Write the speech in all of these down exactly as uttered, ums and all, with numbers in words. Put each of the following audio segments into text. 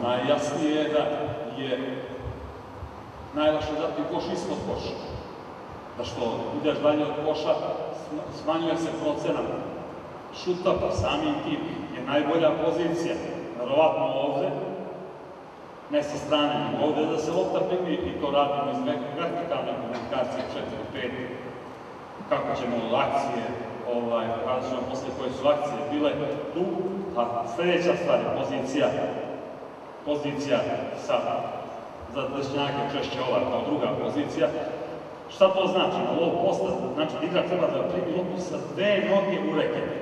najjasnije je da je najlakše dati koš ispod koša. Da što ideš dalje od koša, smanjuje se procenat šuta, pa samim tim je najbolja pozicija, verovatno ovde, ne sa strane, nego ovde da se lopta primi i to radimo iz vertikalne komunikacije četiri pet, kako ćemo od akcije, kada ćemo posle koje su akcije bile tu, a sledeća stvar je pozicija, pozicija sa, za dešnjake češće ova kao druga pozicija. Šta to znači? Na low posta, znači igrač treba da primi loptu sa dve noge u reketu.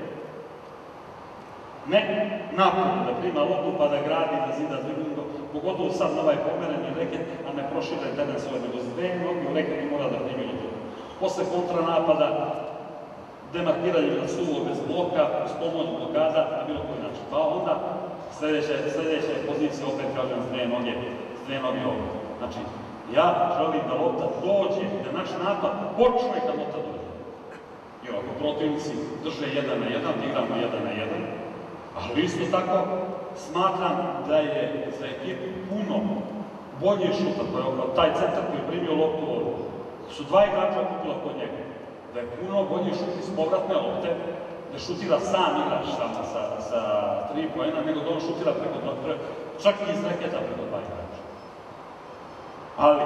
Ne napred da prima loptu pa da gradi, da zida driblingo, pogotovo sad na ovaj pomereni reket, a ne prošire teren svoje, nego s dve noge u reketu mora da primi loptu. Posle kontranapada, demarkiranje na suvo bez bloka, uz pomoć blokada, na bilo koji način. Pa onda sledeća je pozicija, opet kažem, s dve noge, s dve noge ovdje. Znači, ja želim da lopta dođe, da naš napad počne kad lopta dođe. I ako protivnici drže jedan na jedan, igramo jedan na jedan, ali isto tako smatram da je za ekipu puno bolje šuta, taj centar koji je primio loptu ovdje, su dva igrača okupila kod njega. Da je puno bolji šut iz povratne lopte, da šutira sam igrač samo sa tri poena, nego da on šutira preko dva, čak i iz reketa preko dva igrača. Ali,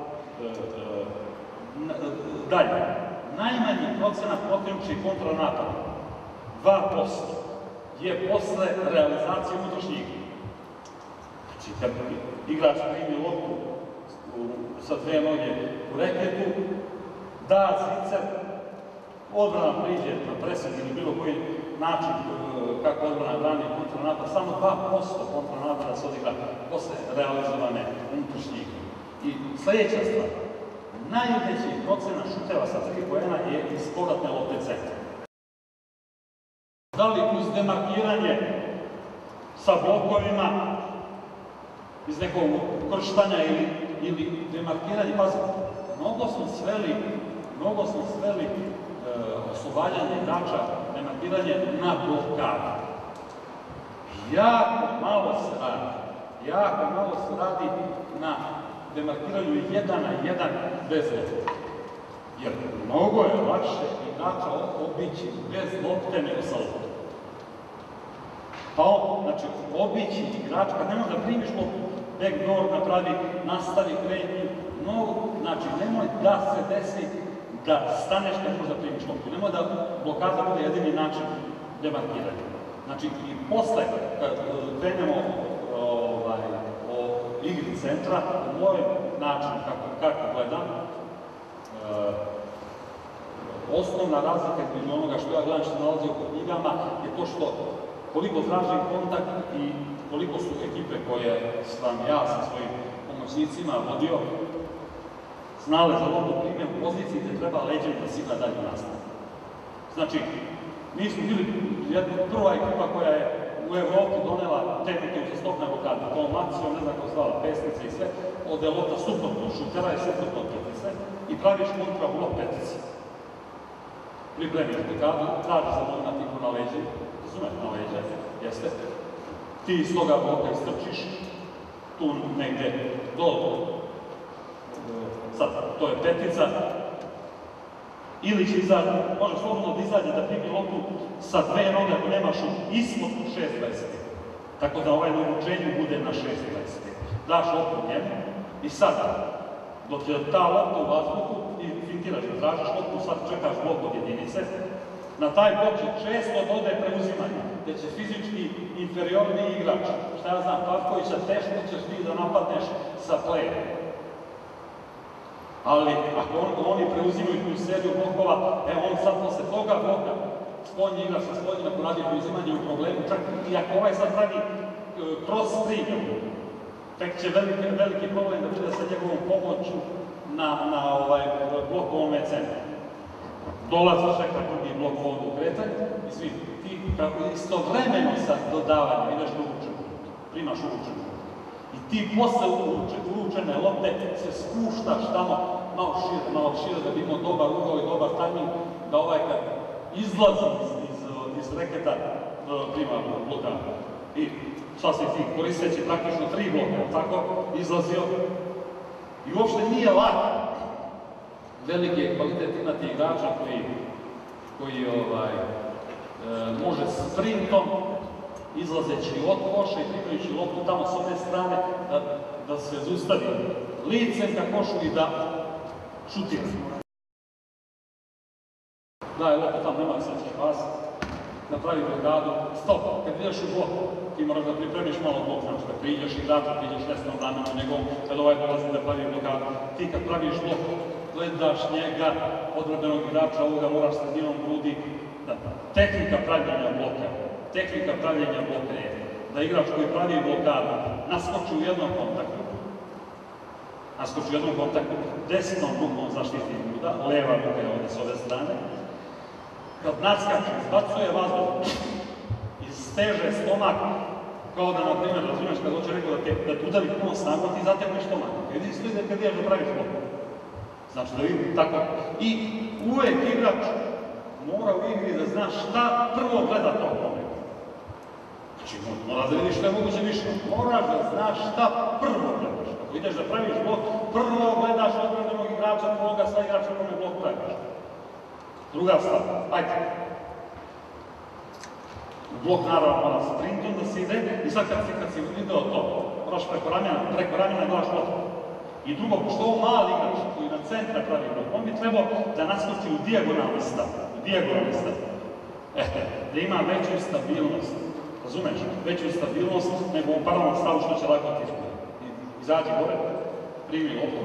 dalje, najmanji procenat protivničkih kontranapada, dva posto, je posle realizacije unutrašnje igre. Znači, kad igrač primi loptu sa dve noge u reketu, da zicer, odbrana priđe na presed ili bilo koji način kako odbrana brani kontranapad, samo dva posto kontranapada se odigra posle realizovane unutrašnje igre. I sledeća stvar, najveći procenat šuteva sa tri poena je iz povratne lopte centra. Da li uz demarkiranje sa blokovima iz nekog krštanja ili demarkiranje, pazite, mnogo smo sveli, mnogo smo sveli oslobađanje igrača, demarkiranje na blokadu. Jako malo se radi, jako malo se radi na demarkiranju jedan na jedan bez lopte. Jer mnogo je lakše igrača obići bez lopte nego sa lopte. Pa on, znači, obići igrač, kad ne može da primiš loptu, backdoor napravi, nastavi krenju, mnogo, znači, nemoj da se desi da staneš kad možda primiš loptu. Nemoj da blokada bude jedini način demarkiranja. Znači, i posle, kad krenemo o igri centra, u moj način, kako gledam, osnovna razlika između onoga što ja gledam što se nalazi oko knjigama je to što koliko tražim kontakt i koliko su ekipe koje sam ja sa svojim pomoćnicima vodio znale za loptu primjer u poziciji gde treba leđem da si igra dalje nastav. Znači, mi smo bili prva ekipa koja je u Evropi donela tehnike uzastopne blokade, tom akcijom, ne znam kako zvala, pesnice i sve, od je lopta suprotno šutera i suprotno od petice i praviš kontra blok petice. Pripremiš blokadu, tražiš za moj natiku na leđe, razumeš, na leđe, jeste, ti iz toga bloka istrčiš, tu negde do, sad, to je petica, ili će izađe, može slobodno da izađe da primi loptu sa dve noge ako nema šut ispod šest dvadeset pet. Tako da ovaj na uručenju bude na šest dvadeset pet. Daš loptu njemu i sad, dok je ta lopta u vazduhu i fintiraš da tražiš loptu, sad čekaš blok od jedinice, na taj blok će često dodaje preuzimanje, gde će fizički inferiorniji igrač, šta ja znam, Pavkovića, teško ćeš ti da napadneš sa playem. Ali ako oni preuzimaju tu seriju blokova, evo on sad posle toga bloka, spoljni igrač sa spoljnim, ako radi preuzimanje u problemu, čak i ako ovaj sad pravi cross screen, tek će veliki problem da bude sa njegovom pomoću na blokovome centru. Dolazi čeka drugi blok ovdje u kretanju i svi ti istovremeno sa dodavanjem ideš uvučenu, primaš uvučenu. I ti posle uvučene lopte se spuštaš tamo malo šire, malo šire da bi imao dobar ugao i dobar tajming, da ovaj kad izlazi iz reketa prima blokadu. I sad si ti koristeći praktično tri bloka, tako, izlazio. I uopšte nije lako veliki je kvalitet imati igrača koji, koji ovaj, e, može sprintom, izlazeći od koša i primajući loptu tamo s one strane, da, da se zaustavi licem ka košu i da šutira. Daj loptu tamo, nema se će pas, napravi blokadu, stop, kad ideš u blok, ti moraš da pripremiš malo blok, znači da priđeš igrača, priđeš desnom ramenom njegovom, kad ovaj dolazi da pravi blokadu. Ti kad praviš blok, gledaš njega, odbrambenog igrača, ovoga moraš sredinom grudi. Da. Tehnika pravljenja bloka, tehnika pravljenja bloka je da igrač koji pravi blokadu naskoči u jednom kontaktu, naskoči u jednom kontaktu, desnom rukom zaštiti gruda, leva ruka je ovdje s ove strane, kad naskače, izbacuje vazduh, isteže stomak, kao da, na primjer, razumiješ, kad hoće rekao da te, da te udari puno snagom, ti zategneš stomak. Jer isto ide kad ideš da praviš blok. Znači da vidim tako. I uvek igrač mora u igri da zna šta prvo gleda tog momenta. Znači mora da vidiš što je moguće više. Moraš da znaš šta prvo gledaš. Ako ideš da praviš blok, prvo gledaš odbrambenog igrača, tvoga sa igrača kome blok praviš. Druga stvar, ajde. Blok naravno mora sprintom da se ide i sad kad si, kad si video to, moraš preko ramena, preko ramena gledaš loptu. I drugo, pošto ovo mali igrač koji na centra pravi blok, on bi trebao da naskoči u dijagonalni stav, u dijagonalni stav. Eto, da ima veću stabilnost, razumeš? Veću stabilnost nego u paralelnom stavu što će lako ti izgledati. Izađi gore, primi loptu.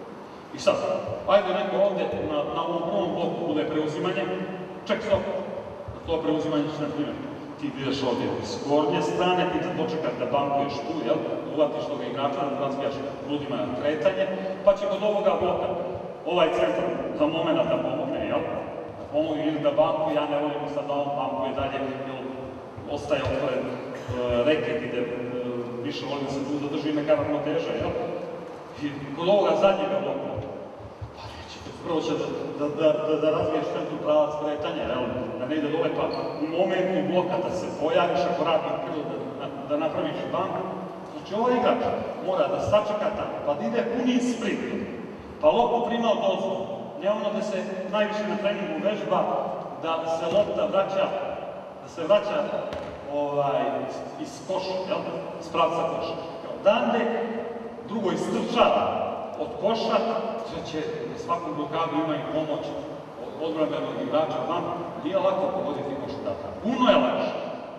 I sad, ajde neko ovdje na, na ovom prvom bloku bude preuzimanje, ček stop, na to preuzimanje će na primjer. Ti ideš ovdje s gornje strane, ti da dočekaš da bankuješ tu, jel? Uvatiš toga igrača, da razbijaš grudima kretanje, pa će kod ovoga bloka ovaj centar za momenta da pomogne, jel? Da pomogne ili da bankuje, ja ne volim sad da on bankuje dalje, jel? Ostaje otvoren uh, reket, ide uh, više volim da se tu zadrži neka ravnoteža, jel? I kod ovoga zadnjega bloka, pa neće, prvo će da, da, da, da razviješ centru pravac kretanja, jel? Da ne ide dole, pa u momentu bloka da se pojaviš, ako radi prvo da, da, da napraviš banku. Znači ovaj igrač mora da sačeka tamo, pa da ide punim sprintom, pa loptu prima od ozgo. Ne ono da se najviše na treningu vežba, da se lopta vraća, da se vraća ovaj, iz koša, jel? Iz pravca koša. Odande, drugo istrčava od koša, će svakom blokadu ima i pomoć odbrambenog igrača vam, nije lako pogoditi košarkaša. Puno je lakše,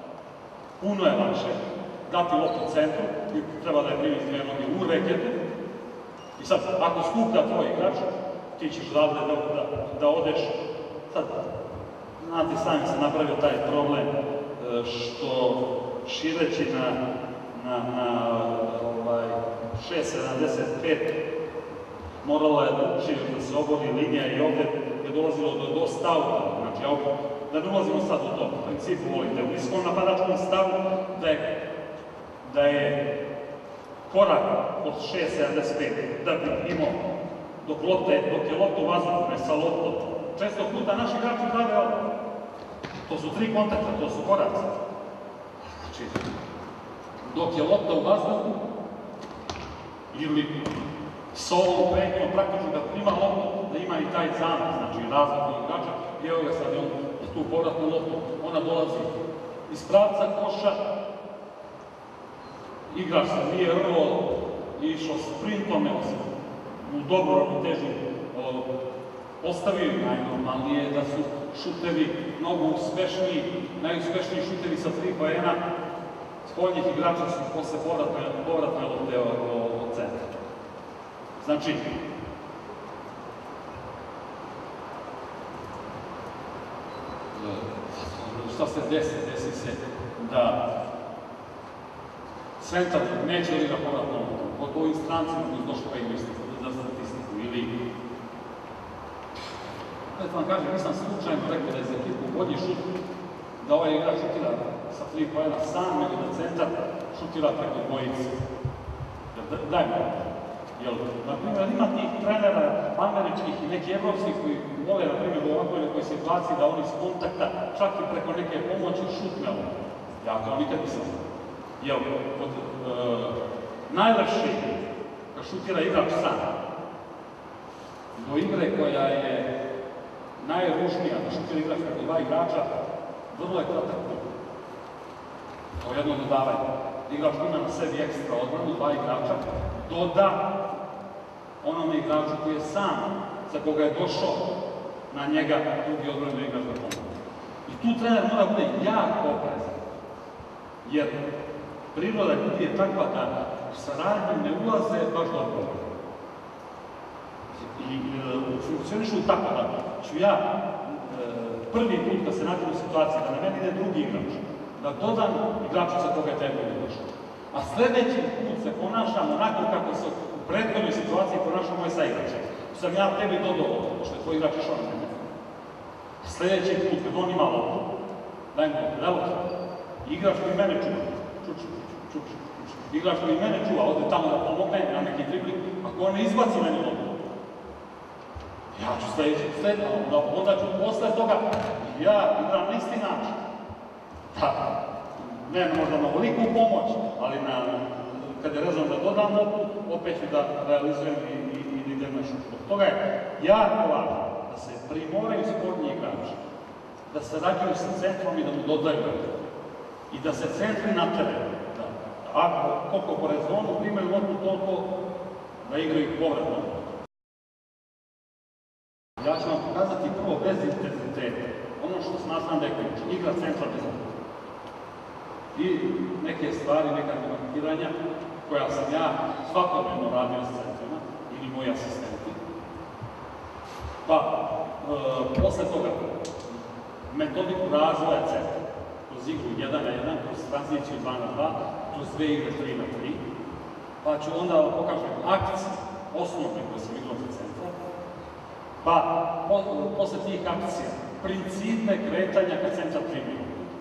puno je lakše dati loptu u centru, treba da je primi s dvije noge u reketu. I sad, ako skuplja tvoj igrač, ti ćeš da, da, da odeš. Sad, znate, sami se napravio taj problem što šireći na, na, na ovaj, šest sedamdeset pet morala je da učinu da se obori linija i ovdje je dolazilo do, do stavka. Znači, ja ovdje, da ne ulazimo sad u to, u principu volite, u niskom napadačkom stavu da je, da je korak od šest sedamdeset pet da bi imao dok, lote, dok je lopta u vazduhu, ne sa loptom. Često puta naši igrači prave ovo. To su tri kontakta, to su koraci. Znači, dok je lopta u vazduhu ili s ovom krenjom praktično da prima loptu, da ima i taj zamah, znači razliku igrača, i evo ga sad, on tu povratnu loptu, ona dolazi iz pravca koša, igrač se nije rvo išao sprintom, nego se u dobro ravnotežu postavio. Najnormalnije da su šutevi mnogo uspešniji, najuspešniji šutevi sa tri poena spoljnih igrača su posle povratne, povratne lopte od centra. Znači, šta se desi? Desi se da centar neće da igra povratno loptu, od ovim strancima koji su došli pa igraju za statistiku ili... Da vam kažem, nisam slučajno rekao da je za ekipu bolji šut, da ovaj igrač šutira sa tri poena sam, nego da centar šutira preko dvojice. Daj mi ovo. Jel, na primjer, ima tih trenera američkih i neki evropskih koji vole, na primjer, u ovakvoj nekoj situaciji da oni iz kontakta, čak i preko neke pomoći šutne ovo. Ja to nikad nisam. Jer kod najlepši, kad šutira igrač sam, do igre koja je najružnija, da šutira igrač preko dva igrača, vrlo je kratak put. To je jedno dodavanje. Igrač ima na sebi ekstra odbranu, dva igrača, doda onome igraču koji je sam, za koga je došao na njega, drugi odbrani igrač da pomoći. I tu trener mora bude jako oprezan. Jer priroda ljudi je takva da u saradnju ne ulaze baš dobro. I funkcionišu tako da ću ja prvi put kad se nađem u situaciji da na meni ide drugi igrač, da dodam igraču za koga je tebi došao. A sledeći put se ponašam onako kako se u prethodnoj situaciji ponašao moj saigračak. Sam ja tebi dodao ovo, što je tvoj igrač išao na mene. Sledeći put, kad on ima loptu, daj mu loptu, evo to. Igrač koji mene čuva, čuči, čuči, čuči. Igrač koji mene čuva, ode tamo da pomogne na neki dribling, ako on ne izbaci meni loptu, ja ću sledeći, sledeći, onda ću posle toga, ja igram na isti način. Da, ne možda na veliku pomoć, ali na, kad je rezon da dodam loptu, opet ću da realizujem i, i, i idem na šut. Zbog toga je jako važno da se primoraju sportni igrači, da se rađuju sa centrom i da mu dodaju i da se centri nateraju. Da, ako, koliko po rezonu primaju loptu, toliko da igraju povratno. Ja ću vam pokazati prvo bez intenziteta, ono što smatram da je ključ, igra centra bez lopte. I neke stvari, neka markiranja koja sam ja svakodnevno radio s centrima ili moji asistenti. Pa, e, posle toga, metodiku razvoja centra, kroz igru jedan na jedan, kroz tranziciju dva na dva, kroz dve igre tri na tri, pa ću onda pokažem akcije, osnovne koje sam igrao za centra, pa posle tih akcija, principe kretanja kad centar primi.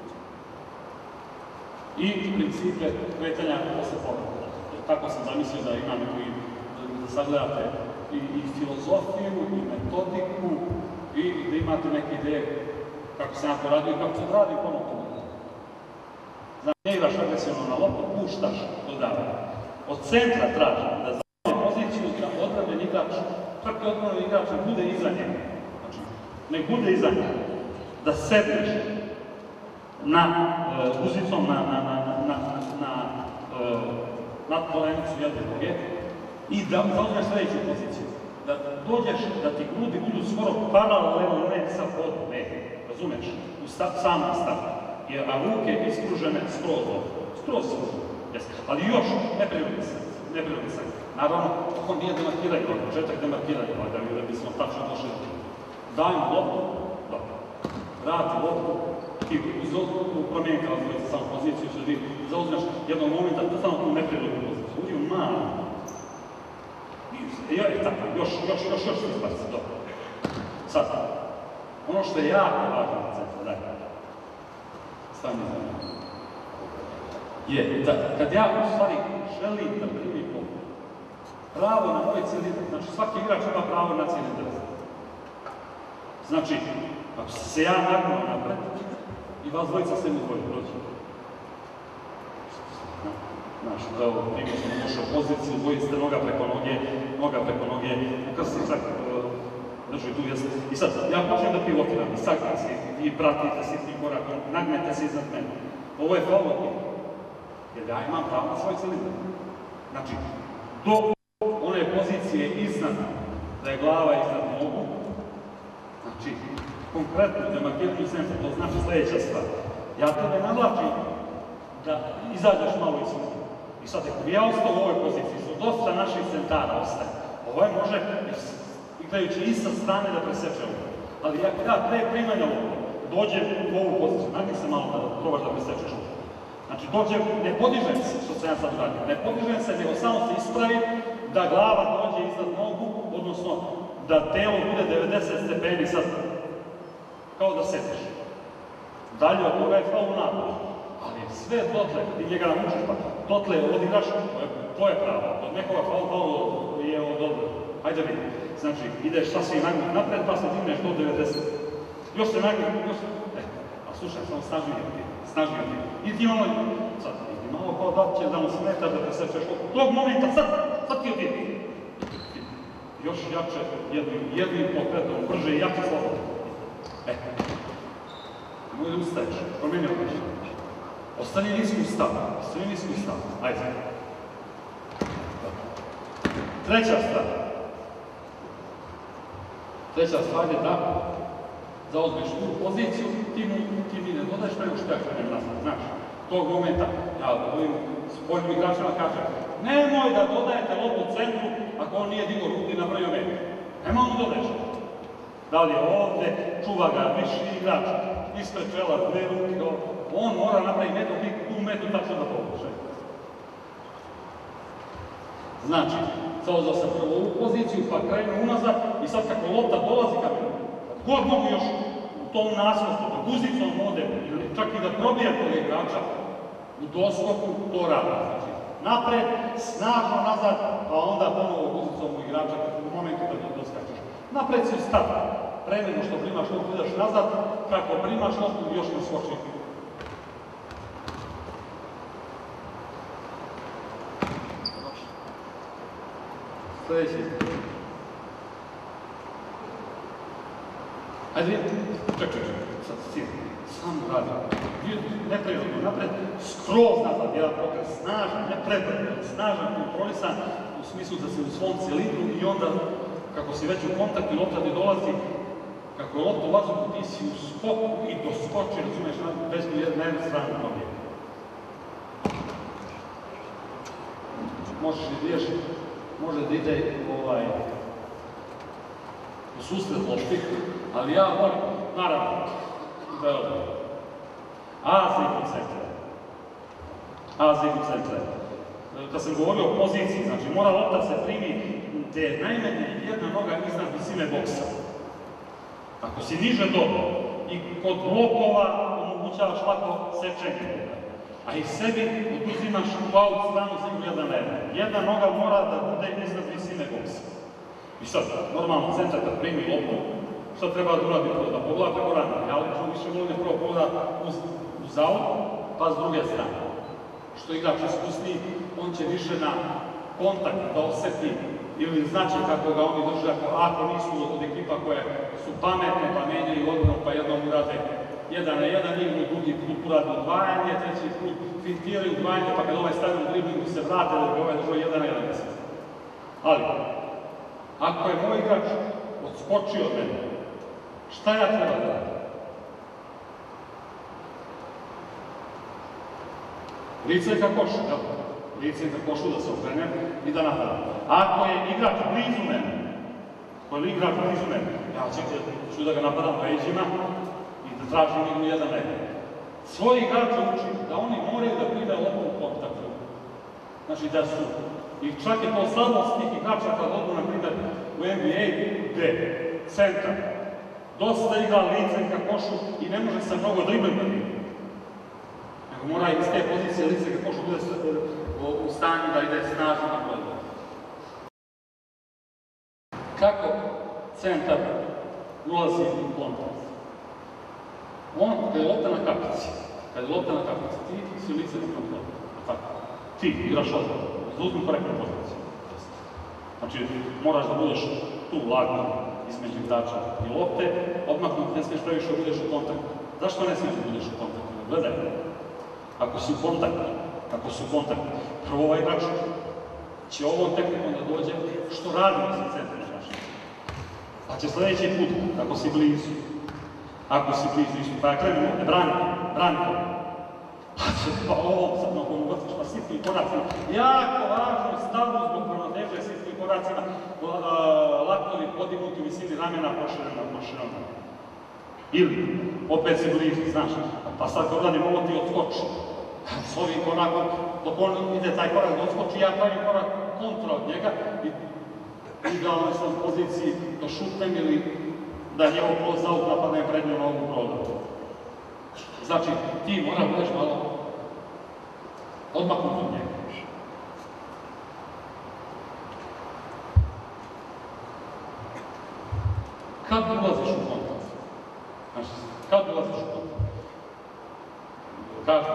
I principe kretanja posle povrata. Tako sam zamislio da imam i da sagledate i, i filozofiju, i metodiku, i da imate neke ideje kako se ja to radio i kako se radi ponovno. Znači, ne igraš agresivno na loptu, puštaš, dodavanje. Od centra tražim da zauzme poziciju da odbranjen igrač, čak i odbranjen igrač ne bude iza njega. Znači, ne bude iza njega. Da sedneš na uh, uzicom na, na, na, na, na uh, nad kolenicu jedne noge i da zauzmeš sledeću poziciju. Da dođeš, da ti grudi budu skoro paralelno ne sa podom, ne, razumeš, u stav, samom stavu. Jer, a ruke iskružene skroz ovdje, skroz iskružene, jes. Ali još neprirodni sam, neprirodni sam. Naravno, ako nije demarkiranje, ali početak demarkiranja, da bismo tačno došli. Dajem loptu, dobro, vrati loptu, i promijeni kao zvojica samo poziciju, što ti zauzmeš jednog momenta, da samo tu neprirodnu poziciju. Uđi u malo. I tako, još, još, još, još ti izbaci, dobro. Sad, ono što je jako važno na centru, daj, stani za mene, je da kad ja u stvari želim da primim loptu, pravo na moj cilindar, znači svaki igrač ima pravo na cilindar. Znači, ako se ja nagnuo napred, i vas dvojica se mi dvoje prođe. Znaš, da ovo primjer sam došao u poziciju, dvojice noga preko noge, noga preko noge, ukasni čak drži tu, jesli. I sad, ja počnem da pivotiram, i sagram se, vi pratite sitnim korakom, nagnete se iznad mene. Ovo je faul, jer ja imam pravo na svoj cilindar. Znači, do one pozicije iznad, da je glava iznad nogu, znači, konkretno, demarkiranju centra, to znači sledeća stvar. Ja tebe navlačim da izađeš malo iz svoga. I sad, ako bi ja ostao u ovoj poziciji, su dosta naših centara ostaje. Ovaj može, igrajući i sa strane, da preseče ovo. Ali ako ja pre primanja ovo, dođem u ovu poziciju, nagni se malo da probaš da presečeš ovo. Znači, dođem, ne podižem se, što sam ja sad radio, ne podižem se, nego samo se ispravim da glava dođe iznad nogu, odnosno da telo bude devedeset stepeni sad, kao da sediš. Dalje od toga je faul napad. Ali sve dotle, ti njega namučiš, pa dotle odigraš, to je pravo. Od nekoga faul, faul je od odbora. Hajde vidi. Znači, ideš sasvim nagnut napred, pa se digneš do devedeset. Još se nagnut, još se... E, a slušaj, samo snažnije ti, snažnije ti. I ti malo, sad, i malo kao da će da mu smeta da te sečeš od tog momenta, sad, sad ti odjeti. Još jače, jednim, jednim pokretom, brže i jače slobodno. E, nemoj da ustaješ, promeni odlično. Ostani nisku stav, ostani nisku stav, ajde. Treća stvar. Treća stvar je da zauzmeš tu poziciju, ti mu, ti mi ne dodaješ preko što ja krenem nazad, znaš. Tog momenta, ja ovim spoljnim igračima kažem, nemoj da dodajete loptu u centru ako on nije digo ruku i napravio metu. Nemoj mu dodaješ. Da li je ovde, čuva ga viši igrač, ispred čela, dve ruke, on mora napraviti metu, tu metu tačno da povuče. Znači, zauzao sam prvo ovu poziciju, pa krenu unazad i sad kako lopta dolazi ka meni, god mogu još u tom naslostu, da guzicom ode, ili čak i da probije tog igrača, u doskoku to radi. Znači, napred, snažno nazad, a onda ponovo guzicom u igrača u momentu da doskačeš. Napred si stav, pre nego što primaš loptu, ideš nazad, kako primaš loptu, još ne skoči. Sljedeći. Ajde, ček, ček, ček, sad si, samo radi. Neprirodno, napred, skroz nazad, jedan pokret, snažan, nepredan, snažan, kontrolisan, u smislu da si u svom cilindru i onda, kako si već u kontaktu i lopta ti dolazi, kako je lopta u vazduhu, ti si u skoku i doskoči, razumiješ, bez jedne strane noge. Možeš li ideš, može da ide ovaj, u susret lopti, ali ja volim, naravno, da je ovo. Azij u centre. Azij u centre. Kad sam govorio o poziciji, znači mora lopta se primi gde je najmanje jedna noga iznad visine boksa. Ako si niže dobro i kod blokova omogućavaš lako sečenje. A i sebi oduzimaš u aut stranu za jedan jedan. Jedna noga mora da bude iznad visine boksa. I sad, normalno centar kad primi loptu, šta treba da uradi prvo? Da pogleda preko rana. Ja lično više volim prvo pogleda uz, uz aut, pa s druge strane. Što igrač iskusni, on će više na kontakt da oseti ili znaće kako ga oni drže, ako nisu od ekipa koje su pametne, pa menjaju odbranu, pa jednom urade jedan na jedan igru, drugi put urade odvajanje, treći put fintiraju odvajanje, pa kad ovaj stavljaju u driblingu se vrate da bi ovaj držao jedan na jedan mjesec. Ali, ako je moj igrač odskočio od mene, šta ja treba da radim? Lice ka košu, jel? Lice ka košu da se okrenem i da napadam. Ako je igrač blizu mene, ako je igrač blizu mene, ja ću da ga napadam leđima i da tražim igru jedan na jedan. Svoji igrače učim da oni moraju da prime loptu u kontaktu. Znači da su, i čak je to slabost tih igrača kad odu, na primjer, u N B A, gde centar dosta igra lice ka košu i ne može se mnogo driblingati. Nego mora iz te pozicije lice ka košu bude u stanju da ide snažno na kolega. Kako centar ulazi u kontakt? On, kad je lopta na kapici, kad je lopta na kapici, ti si lice na kontrolu. Tako. Ti igraš odmah, zauzmi korektnu poziciju. Znači, moraš da budeš tu lagno između igrača i lopte, odmaknut ne smiješ previše da budeš u kontaktu. Zašto ne smiješ da budeš u kontaktu? Gledaj, ako si u kontaktu, ako si u kontaktu, prvo ovaj igrač će ovom tehnikom da dođe što radi sa centrom znaš. Pa će sledeći put, ako si blizu, ako si blizu isto, pa ja krenem ovde, brani, brani to. Pa će pa ovom sad na ovom uvrstiš, pa sitnim koracima. Jako važno stavu zbog ravnoteže sitnim koracima, laknovi podignuti u visini ramena, proširena, proširena. Ili, opet si blizu, znaš, pa sad kad radim ovo ti odskoči. S ovim korakom, dok on ide taj korak da odskoči, ja pravim korak kontra od njega i idealno sam u poziciji da šutnem ili da njegov kroz aut napadnem prednju nogu prodati. Znači, ti mora budeš malo odmaknut od njega. Kad ulaziš u kontakt? Znači, kad ulaziš u kontakt? Kaže,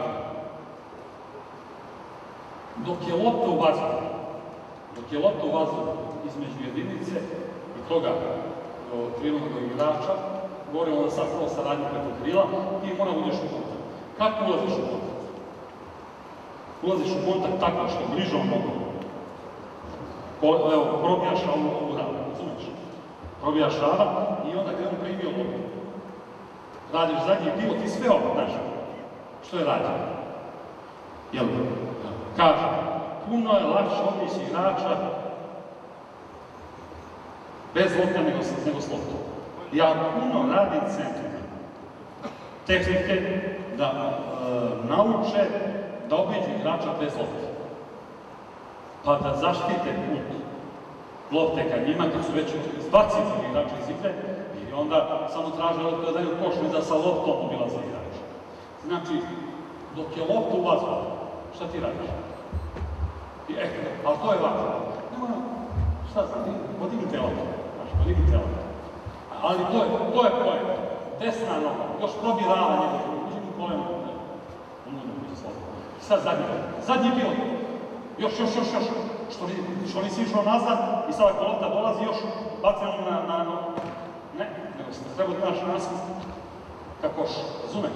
dok je lopta u vazduhu, dok je lopta u vazduhu između jedinice i toga krilnog igrača, govorimo da sad prvo saradnju preko krila, ti mora uđeš u kontakt. Kako ulaziš u kontakt? Ulaziš u kontakt tako što bližom nogom. Evo, probijaš ovu ranu, razumiješ? Probijaš rana i onda kada on primio loptu. Radiš zadnji pivot i sve ovo, znaš. Što je radio? Jel? Kaže, puno je lakše obići igrača bez lopta nego, nego s loptom. Ja puno radim centrima. Tehnike da e, nauče da obiđu igrača bez lopte. Pa da zaštite put lopte ka njima, kad su već izbacili igrača iz igre, i onda samo traže da daju koš da sa loptom obilaze igrača. Znači, dok je lopta u vazduhu, šta ti radiš? I eto, ali to je važno. Nemoj, šta znam, podignite loptu, podignite loptu. Ali to je, to je projekt. Desna noga, još probi rana njegov, uđi u kolenu. Sad zadnji, zadnji pilot. Još, još, još, još. Što, što nisi išao nazad i sad ako lopta dolazi još, bacimo na, na nogu. Ne, nego se treba da naš naskut ka koš, razumeš?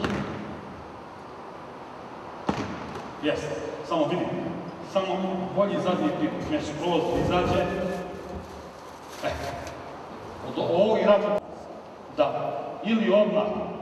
Jeste, samo vidi. Samo bolji zadnji pilot, nešto prolazi da izađe. E, od ovog igrača, da, ili odmah.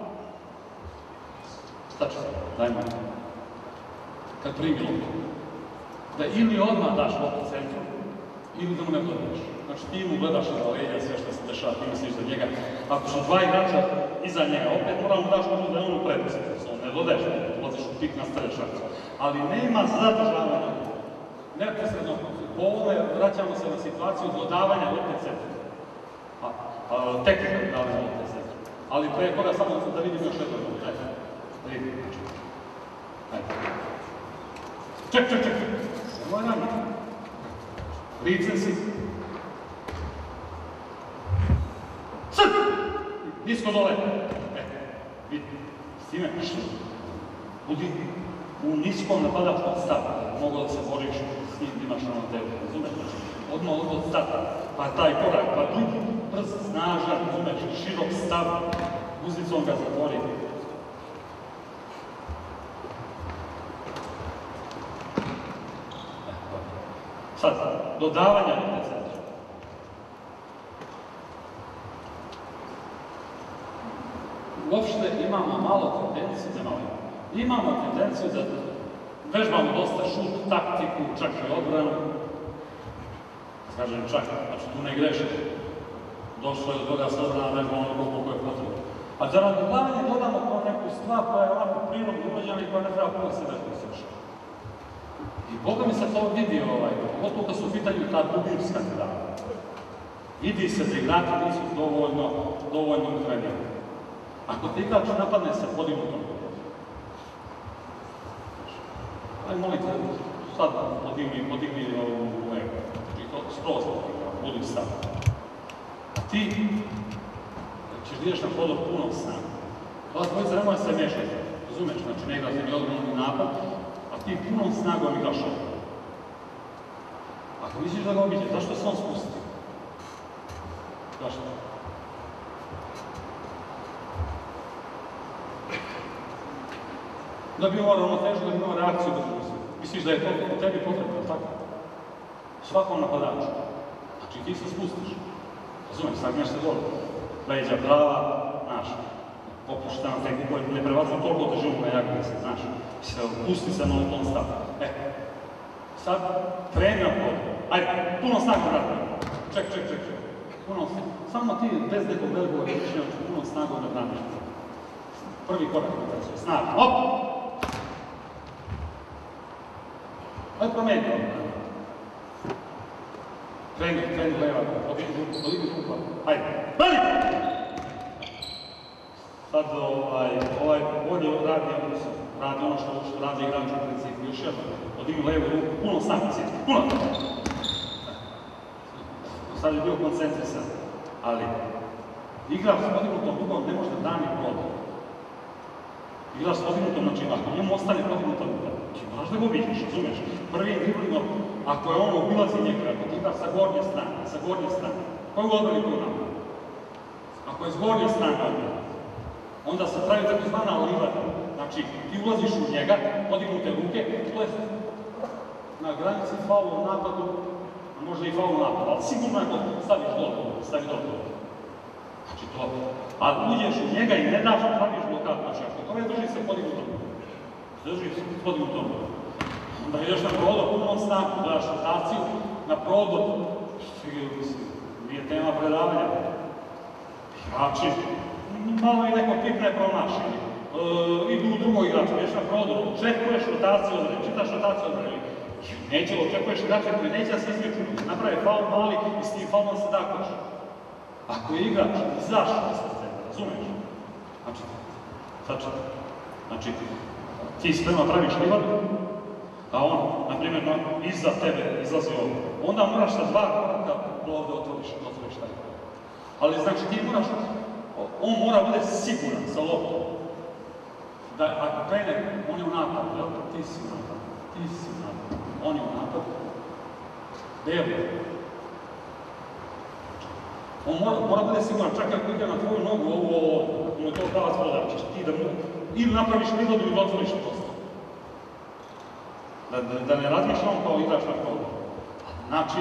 Stači se, daj malo. Kad primi loptu. Da ili odmah daš loptu centru, ili da mu ne gledaš. Znači ti mu gledaš iza leđa, sve što se dešava, ti misliš za njega. Ako su dva igrača iza njega, opet moram mu daš možda da je on u prednosti. Ne dodaješ, ulaziš u pik, nastavljaš akciju. Ali nema zadržavanja. Neposredno, po ovome vraćamo se na situaciju dodavanja lopte centru. Tehnika dodavanja lopte centru. Ali pre toga samo da vidim još jedno lopte. Ajde, da vidim. Ajde. Ček, ček, ček. Ovo je ranije. Licem si. Sad! Nisko dole. E, vidi. S time, što? Budi u niskom napadačkom stavu. Mogu da se boriš s njim, imaš na tebe, razumeš? Odmah od starta. Pa taj korak, pa drugi, brz, snažan, razumeš, širok stav, guzicom ga zatvori. Sad, dodavanja lopte centra. Uopšte imamo malo tendenciju, ne malo, imamo tendenciju da vežbamo dosta šut, taktiku, čak i odbranu. Kažem čak, znači tu ne grešiš. Došlo je do toga s odbrana vežbamo ono koliko je potrebno. A za nadoglavanje dodamo kao neku stvar koja je ovako prirodno urađena i koja ne treba puno se vežba slušati. I Boga mi se to vidi, ovaj, pogotovo kad su u pitanju ta dubinska krava. Vidi se da igrači nisu dovoljno, dovoljno trenirani. Ako te igrač napadne sa podignutom rukom, aj molite, sad podigni, podigni ovu ego, i to skroz budu stav. A ti ćeš da ideš na prodor punom snagu. Ova dvojica ne može se mešati, razumeš, znači ne igra se ni odbranu ni napad, a ti punom snagom igraš ovo. Ako misliš da ga obiđe, zašto se on spusti? Zašto? Da bi imao ravnotežu, da bi imao reakciju da se misliš da je to u tebi potrebno, tako? Svakom napadaču. Znači ti se spustiš. Razumiješ, sagneš se dole. Leđa prava, znaš, opuštan tehniku koji ne prevazim toliko težinu na jagu, se, znaš, se pusti se na tom stavu. E, sad kreni na podu. Ajde, puno snagu vrati. Ček, ček, ček, ček. Puno snagu. Samo ti bez nekog velikog rješenja puno snagu da vratiš. Prvi korak da se snagu. Op! Ajde promeni ovo. Kreni, kreni leva, podigni ruku. Ajde, bali! Sad ovaj, ovaj bolje radi, radi ono što radi igrač u principu. Još jedno, podigni levu ruku, puno snagu cijeti, puno! Sad je bio koncentrisan, ali igrač s podignutom rugom ne može da brani prodor. igraš s podignutom, znači ako njemu ostane podignuta ruka, ti moraš da ga vidiš, razumeš? Prvim driblingom, ako je ono obilazi njega, ako ti igraš sa gornje strane, sa gornje strane, koju odbrani koju napravi? Ako je s gornje strane odbrani, onda se pravi takozvana livada. Znači, ti ulaziš u njega, podignute ruke, to je na granici faula u napadu, a možda i faula u napadu, ali sigurno ako staviš dole, stavi dole. Znači to, a uđeš u njega i ne daš da praviš blokadu, znači ako to ne drži se podignutom, drži se podignutom, onda ideš na prodor, punom snagu, daš rotaciju, na prodor, nije tema predavanja, igrači, malo i neko pipne promaši, Uh, idu u drugo igrača, ideš na prodor, očekuješ rotaciju odbrane, čitaš rotaciju odbrane, neće, očekuješ igrača koji neće da se izvječu, naprave faul mali i s tim faulom se da koš. Ako je igrač izašao sa scene, razumeš? Znači, znači, znači, ti sprema praviš livadu, a on, na primjer, iza tebe izlazi ovo, onda moraš sa dva koraka ovdje otvoriš, otvoriš taj. Ali znači ti moraš, on mora bude siguran sa loptom. Da ako krene, on je u napadu, jel? Ti si u napadu, ti si u napadu, on je u napadu. Delo. On mora, mora bude siguran, čak ako ide na tvoju nogu, ovo, ovo, ako mu je to pravac voda, ćeš ti da mu, ili napraviš livadu ili otvoriš prosto. Da, da, da ne razmišljam kao igrač na prodor. Znači,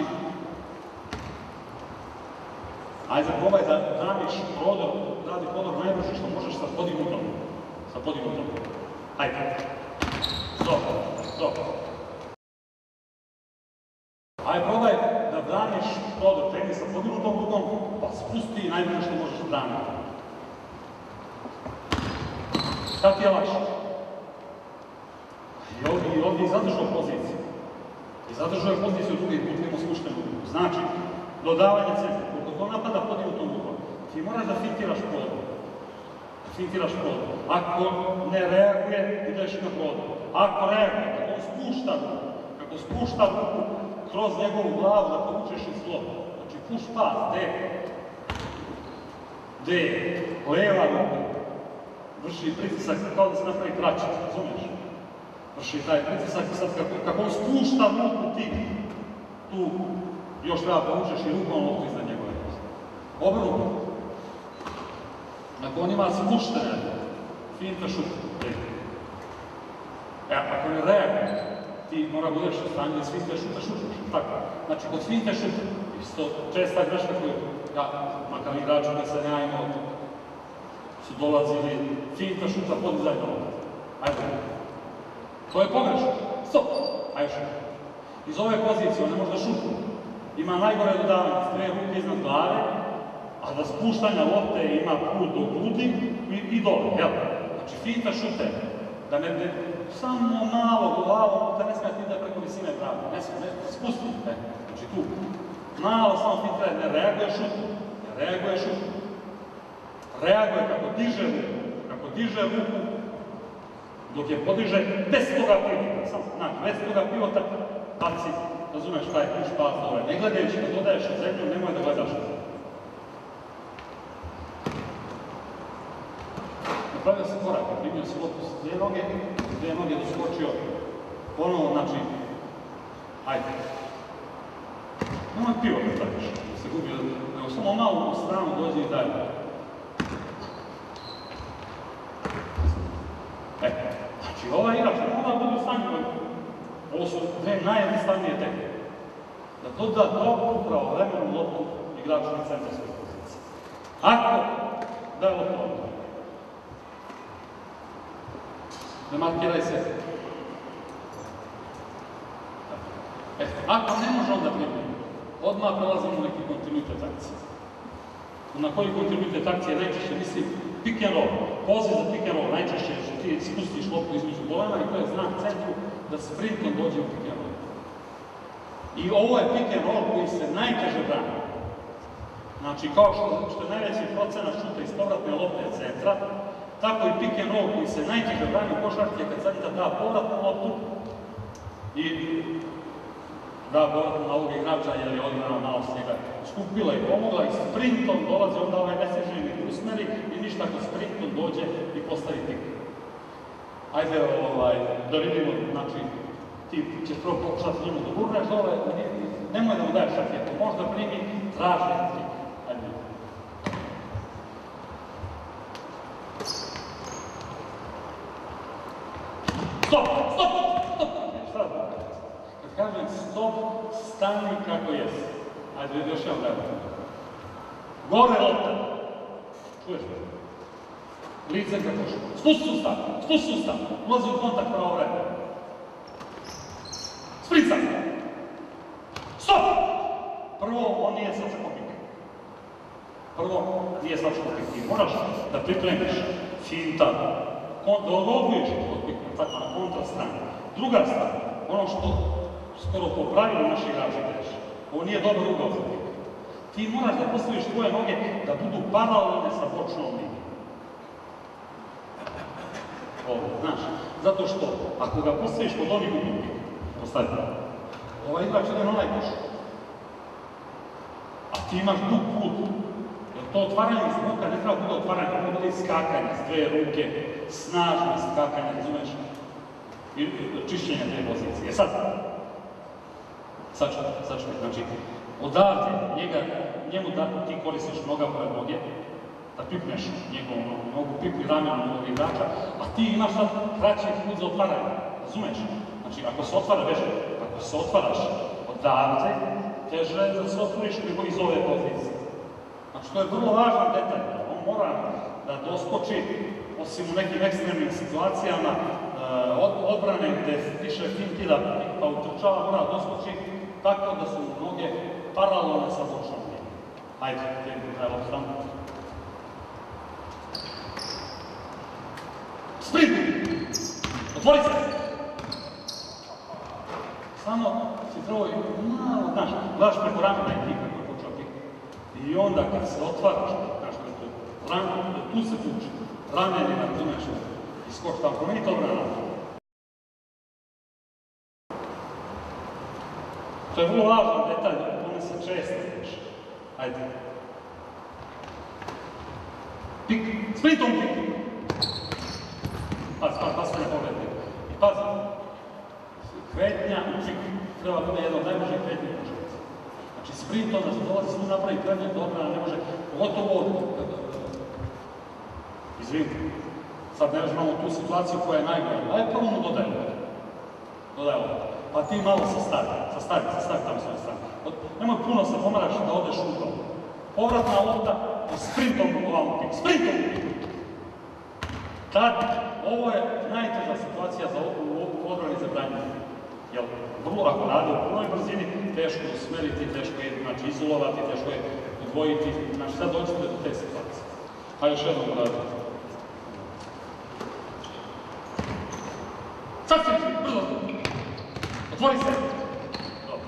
ajde probaj da radiš prodor, radi prodor najbrže što možeš sa podignutom. Sa podignutom. Ajde. Stop, stop. Ajde, probaj da braniš prodor, kreni sa podignutom rugom, pa spusti najbolje što možeš braniti. Šta ti je lakše? I ovdje, i ovdje i zadržao poziciju. I zadržao je poziciju drugi put, imamo spuštenu ruku. Znači, dodavanje centra. Koliko to napada podignutom rugom, ti moraš da fintiraš prodor. Fintiraš prodor. Ako ne reaguje, ideš na prodor. Ako reaguje, kako on spušta ruku, kako spušta ruku kroz njegovu glavu da povučeš iz lopta. Znači, push pass, D. D. Leva ruka. Vrši pritisak kao da se napravi tračak, razumiješ? Vrši taj pritisak i sad kako, kako on spušta ruku ti, tu još treba povučeš i rukom loptu iznad njegove. Obrnuto. Ako on ima spuštene, finta šut. E, ako ne reaguje, ti mora budeš u stanju da s finte šuta šutaš. Tako. Znači, kod finte šuta, isto česta greška koju, ja, makar igraču da se ne imao, su dolazili finta šuta podizaj na loptu. Ajde. To je pogrešno. Stop. Ajde šut. Iz ove pozicije on ne može da šuta. Ima najgore dodavanje, s dve ruke iznad glave, a da spuštanja lopte ima put do grudi i, i dole, jel? Znači, finta šute, da ne, ne samo malo glavom, da ne smije ti da preko visine brave, ne smije, ne smije, spusti, ne, znači tu, malo samo finta, ne reaguje šutu, ne reaguje šutu, reaguje kako diže ruku, kako diže ruku, dok je podiže, bez toga pivota, samo, znači, bez toga pivota, baci, razumeš taj push pass dole, ne gledajući kad dodaješ od zemlju, nemoj da gledaš od zemlju. Napravio se korak, primio se loptu s dvije noge, s dvije noge doskočio, ponovo, znači, ajde. Nemoj pivo da staviš, da se gubi, nego samo malo u stranu dođe i dalje. E, znači, ova igrač ne mora budu stanju, ovo su dve najjednostavnije tehnike. Da doda dobru, pravovremenu loptu igraču na centarskoj poziciji. Ako da je lopta ovdje, ne markiraj se. E, ako ne može onda primiti, odmah prelazimo u neki kontinuitet akcije. Na koji kontinuitet akcije najčešće mislim pick and roll, poziv za pick and roll, najčešće što ti spustiš loptu između golema i to je znak centru da sprintom dođe u pick and roll. I ovo je pick and roll koji se najteže brani. Znači, kao što, što je najveći procenat šuta iz povratne lopte centra, tako i pick and roll koji se najteže brani u košarci je kad Sadita da povratnu loptu i da povratnu na ovog igrača jer je odmrano malo s njega skupila i pomogla i sprintom dolazi, onda ovaj ne seže ni usmeri i ništa ako sprintom dođe i postavi pik. Ajde, ovaj, da vidimo, znači, ti ćeš prvo pokušati njemu da gurneš dole, nemoj da mu daješ raketu, možda primi, traži trik. Ajde. Stop, stop, stop! Šta da? Kad kažem stop, stani kako jesi. Ajde, vidi još jedan dajmo. Gore lopta. Čuješ me? Lice kako što. Spusti sustav, spusti sustav. Ulazi u kontakt pravo vreme. Sprica! Stop! Prvo, on nije sačekao pik. Prvo, nije sačekao pik. Ti moraš da pripremiš finta, da odobuješ od pika, tako na kontra strane. Druga stvar, ono što skoro po pravilu naši igrači greše, ovo nije dobar ugao za pik. Ti moraš da postaviš tvoje noge da budu paralelne sa bočnom linijom. Ovo, znaš, zato što ako ga postaviš pod onim ugom pik, postavi pravo. Ovaj igrač ide na onaj koš. A ti imaš dug put. Jer to otvaranje iz ruka ne treba bude otvaranje, treba bude skakanje s dve ruke, snažno skakanje, razumeš? I čišćenje te pozicije. Sad, sad ću, sad ću, znači, odavde njega, njemu da ti koristiš noga pored noge, da pipneš njegovu nogu, pipni ramenu novog igrača, a ti imaš sad kraći put za otvaranje, razumeš? Znači, ako se otvara veže, ako se otvaraš odavde, teže je da se otvoriš nego iz ove pozicije. Znači, to je vrlo važan detalj. On mora da doskoči, osim u nekim ekstremnim situacijama, od, odbrane gde više finti da pa utrčava, mora da doskoči tako da su noge paralelne sa bočnom linijom. Ajde, evo sam. Sprint! Otvori se! Samo si trebao malo, znaš, gledaš preko ramena i ti kako je počeo pik. I onda kad se otvaraš, znaš, tu se vuče, ramenima, razumeš, i skoč tamo, promenite obrana. To je vrlo važan detalj, tome se često deša. Ajde. Pik, sprintom pik! Pazi, pazi, pazi na pogled pik. I pazi, kretnja u pik treba bude jedna od najboljih kretnja u košarci. Znači, sprintom da se dolazi svu napravi kretnja do obrana ne može, pogotovo ovdje. Izvinite, sad ne imamo tu situaciju koja je najbolja. Ajde, prvo mu dodaj ovdje. Dodaj ovdje. Pa ti malo sastavi, sastavi, sastavi tamo svoje strane. Nemoj puno se pomaraš da odeš u to. Povratna lopta i sprintom ovamo pik. Sprintom pik! Tad, ovo je najteža situacija za odbrani za branje. Jer vrlo, ako radi u prvoj brzini, teško je usmeriti, teško je znači, izolovati, teško je odvojiti. Znači, sad dođete do te situacije. Hajde još jednom raditi. Sad se ići, brzo! Otvori se! Dobro.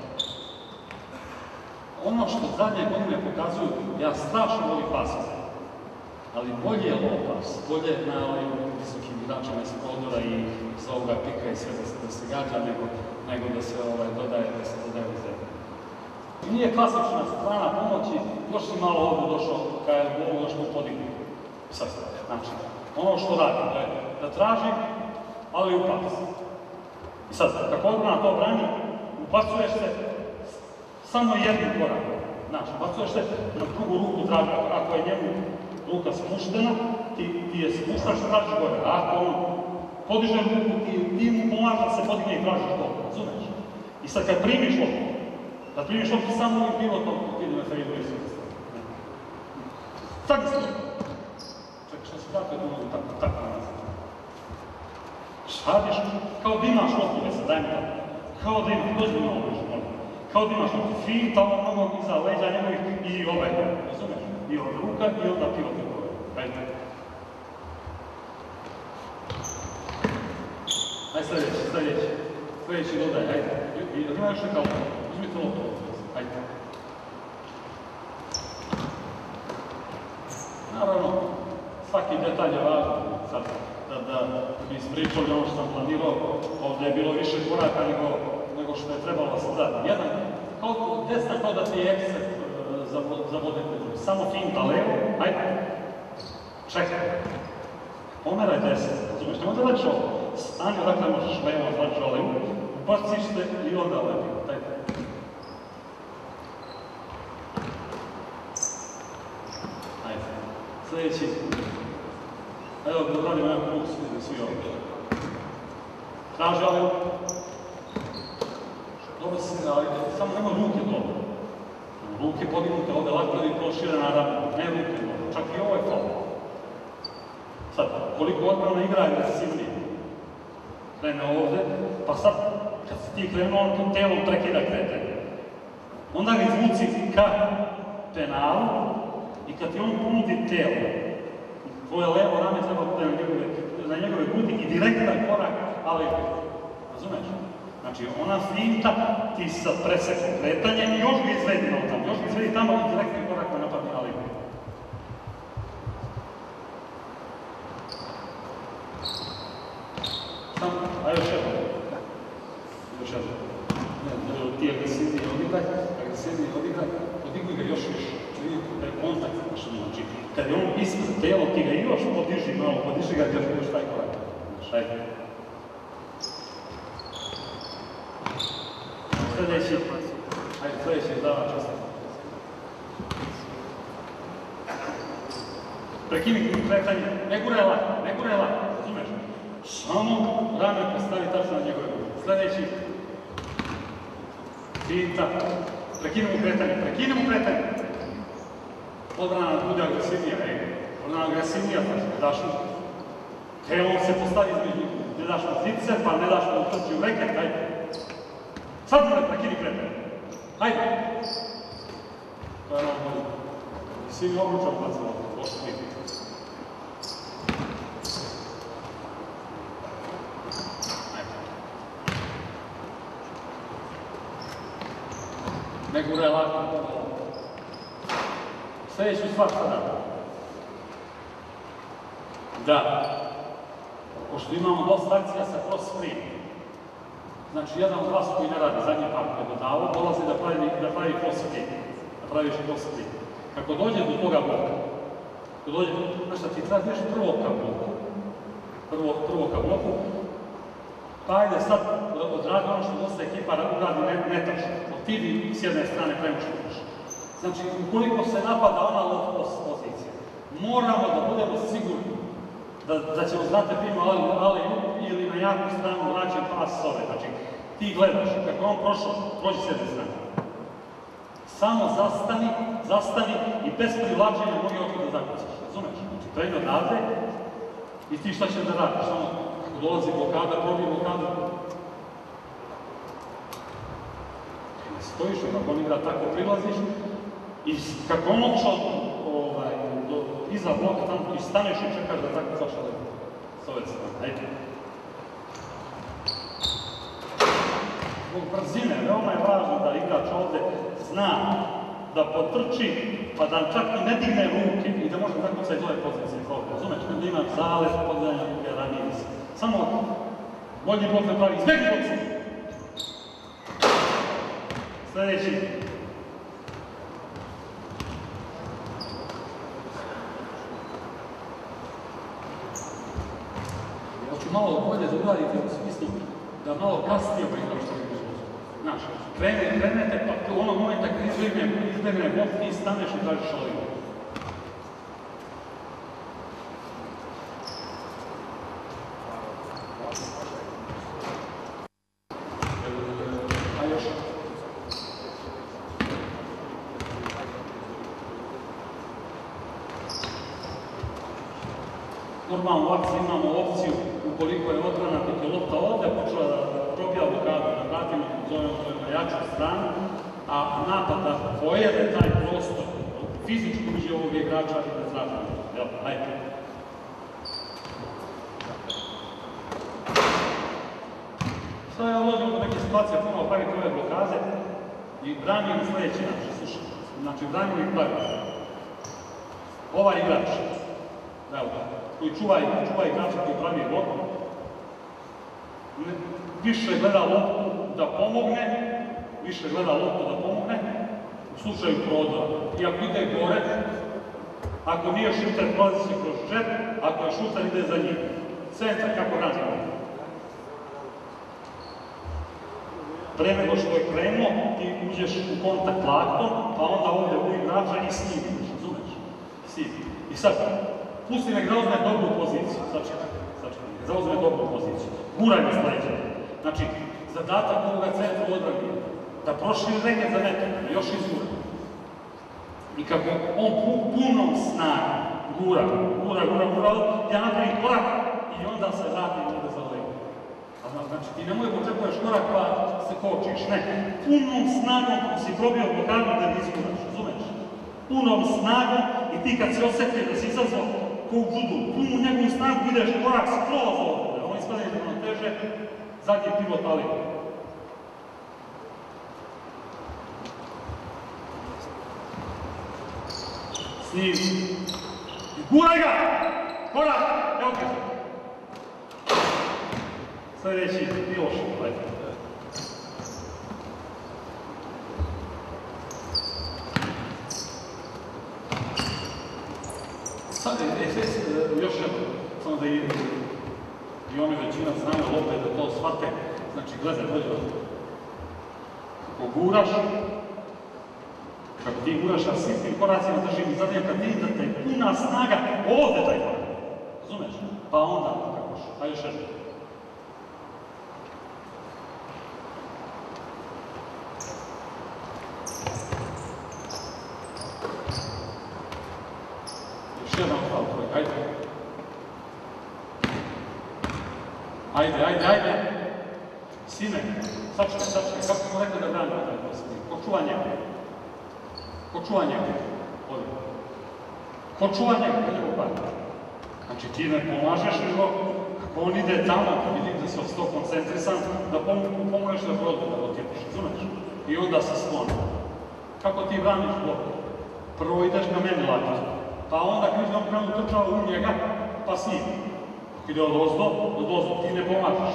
Ono što zadnje godine pokazuju, ja strašno volim pasove. Ali bolje je low pass, bolje na ovim visokim igračima iz prodora i iz ovoga pika i sve da se, da se gađa, nego, nego da se ovaj, dodaje, da se dodaje u zemlju. Nije klasična strana pomoći, još si malo ovdje došao, kada je mogu još mu podignu. Sad, znači, ono što radim, da, da tražim, ali u pas. I sad, kako odbrana to brani, upacuješ se samo jednim korakom. Znači, upacuješ se na drugu ruku traži, ako je njemu ruka spuštena, ti, ti je spuštaš, tražiš gore. A ako on podiže ruku, ti, ti mu pomaže da se podigne i tražiš gore, razumeš? I sad kad primiš loptu, da primiš loptu samo ovim pivotom, ti ide me fejluje sve za strane. Sad je sve. Čekaj, što se tako je to mogu tako, tako nazad. Šadiš, kao da imaš loptu, da se dajme tako. Kao da imaš, dođi malo više, molim. Kao da imaš loptu, finta ovo mnogo iza leđa njegovih i ovaj, razumeš? I od ruka i onda pivot je gore. Ajde. Ajde sljedeći, sljedeći. Sljedeći dodaj, ajde. I ima još neka lopta. Uzmite loptu. Ajde. Naravno, svaki detalj je važan. Sad, da, da bi ispričali ono što sam planirao, ovdje je bilo više koraka nego, nego što je trebalo da se zradi. Jedan, kao desna kao da ti je ekset za, za vodete. Samo finta levo, ajde. Čekaj. Pomeraj deset, razumiješ, nemoj da leći ovo. stani, odakle možeš levo, znači ovaj, ubaciš se i onda lepi. Ajde. Sljedeći. Evo, da radimo jedan krug svi ovdje. Traži ovaj. Dobro se, ali samo nema ruke dobro. Ruke podignute ovdje, lako je proširena rana, ne ruke dobro. Čak i ovo je faul. Sad, koliko odbrana igra agresivnije. Krene ovdje, pa sad, kad si ti krenuo, on tu telom prekida kretanje. Onda ga izvuci ka penalu i kad ti on ponudi telo, tvoje levo rame treba bude na njegove, na njegove grudi i direktan korak, ali, razumeš? Znači, ona finta, ti sa presekom kretanjem i još ga izvedi na tamo, još ga izvedi tamo i direktan korak na napadni ali. Samo, a još jedno. Još jedno. Ti agresivnije odigraj, agresivnije odigraj, odigli ga još više. Da je kontakt, znači, kad je on ispred telo, ti ga još podiži malo, podiži ga, još još taj korak. Šaj. Sljedeći, ajde, sljedeći dava časa. Prekini kretanje, ne guraj lako, ne guraj lako, razumeš? Samo rame postavi tačno na njegove gude. Sljedeći. Finta. Prekinemo kretanje, prekinemo kretanje. Odbrana bude agresivnija, ej. Odbrana agresivnija, znači, ne daš mu. Telom se postavi između, ne daš mu zice, pa ne daš mu trči u reket, ajde. Sad mu ne prekini kretanje. Ajde. To je malo bolje. Svi mi obručom bacimo, pošto mi. Ne gure lako. Sljedeću stvar sada. Da. Pošto imamo dosta akcija sa cross screen. Znači, jedan od vas koji ne radi zadnji par predodavo, dolazi da pravi, da pravi cross screen. Da praviš cross screen. Kako dođe do toga bloka, kako dođe, znaš šta, ti tražiš prvo ka bloku, prvo, prvo ka bloku, pa ajde sad odradi ono što dosta ekipa radi netačno. Ti bi s jedne strane premušljuješ. Znači, ukoliko se napada ona low pozicija, moramo da budemo sigurni da, da ćemo znati prima ali, ali ili na jaku stranu vraćen pas s ove. Znači, ti gledaš, kako on prošao, prođi s jedne strane. Samo zastani, zastani i bez privlačenja noge otkud da zakucaš. Razumeš? Znači, kreni odavde i ti šta ćeš da radiš? Samo, kako dolazi blokada, probije blokada. Stojiš, kako on igra, tako prilaziš i kako on odšao ovaj, do, iza bloka tamo i staneš i čekaš da tako zašao da s ove strane. Ajde. Zbog brzine, veoma je važno da igrač ovde zna da potrči, pa da čak i ne digne ruke i da može zakuca iz ove pozicije. Razumeš, da ima zalez, podizanja ruke, ranije se. Samo bolji blok ne pravi, izbjegni blok. Sljedeći. Hoću malo bolje da uradite u smislu da malo kasnije igram što je bilo. Znaš, krene, krenete, pa u onom momenta kad izbjegne, izbjegne blok, ti staneš i tražiš olivu. Normalno u akciji imamo opciju, ukoliko je odbrana, dok je lopta ovdje, počela da probija blokadu, da vratimo zovemo na jaču stranu, a napad da pojede taj prostor, fizički uđe ovog igrača i da zražava. Jel, hajde. Sada ja uložim do neke situacije, ponovno praviti ove blokade i branimo sljedeći način, slušaj. Znači, branimo ih pravi. Ovaj igrač, evo, koji čuva igrača koji pravi blok, više gleda loptu da pomogne, više gleda loptu da pomogne, u slučaju prodora. I ako ide gore, ako nije šuter, prolazi se kroz džep, ako je šuter, ide za njim. Centar kako radimo. Pre nego što je krenuo, ti uđeš u kontakt laktom, pa onda ovdje u igrača i snimiš, razumeš? Snimi. I sad, pusti nek zauzme dobru poziciju, sačekaj, sačekaj, zauzme dobru poziciju. Guraj me s leđa. Znači, zadatak ovoga centra u odbrani je da proširi reket za metar, još izgura. I kako on punom snagom gura, gura, gura, gura, ja napravim korak i onda se vrati ovdje za levo. Znači, ti nemoj očekuješ korak pa se kočiš, ne. Punom snagom kako si probio blokadu da ne izguraš, razumeš? Punom snagom i ti kad si osjetio da si izazvao ko u judu, punu njegovu snagu ideš korak skroz ovdje, on ispada iz ravnoteže, zadnji pivot ali. Snimi. Guraj ga! Korak! Evo te se. Sljedeći Miloš, gledajte. Sad, još jedno, samo da i oni većina znaju opet da to shvate. Znači, gledaj, dođe od kako guraš, kako ti guraš, a sitnim koracima držim i zadnjem, kad vidim da te je puna snaga, ovdje taj korak. Razumeš? Pa onda, kakoš. Ajde još jedno. Još jedan hvala tvoj, ajde. Ajde, ajde, ajde. Sine, sačekaj, sačekaj, kako smo rekli da branimo taj posljednik? Ko čuva njega? Ko čuva njega? Ovdje. Ko čuva njega? Kad njegov par? Znači ti ne pomažeš nego, kako on ide tamo, vidim da si sto koncentrisan, da pomožeš da produ, da otjepiš, razumeš? I onda se skloni. Kako ti braniš blok? Prvo ideš na meni lati, pa onda kad ideš na trčao u njega, pa s njim. Ako ide od ozdo, od ozdo, ti ne pomažeš.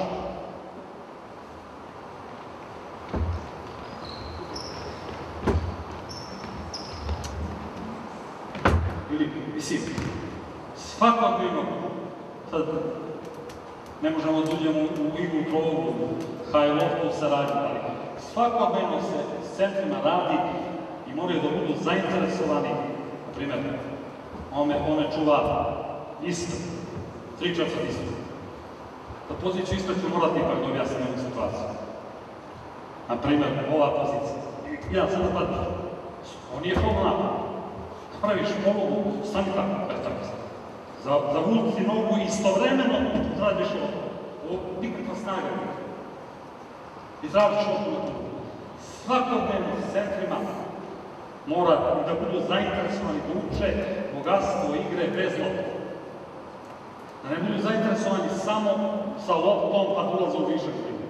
Ili, mislim, svakodnevno, sad ne možemo da uđemo u igru trovu, high-loftu saradnju, ali svakodnevno se s centrima radi i moraju da budu zainteresovani. Na primjer, one čuva isto, tri četvrt isto. Da poziciju isto ću morati ipak da objasnim ovu situaciju. Na primjer, ova pozicija. Ja sam napadiš. On nije polu napad. Praviš pologu, stani tako, e tako sad. Zavuti nogu i istovremeno radiš ovo. Ovo nikakva snaga nije. I tražiš ovo. Svakodnevno s centrima mora da budu zainteresovani da uče bogatstvo igre bez lopta. Da ne budu zainteresovani samo sa loptom, a da ulaze u višak igre.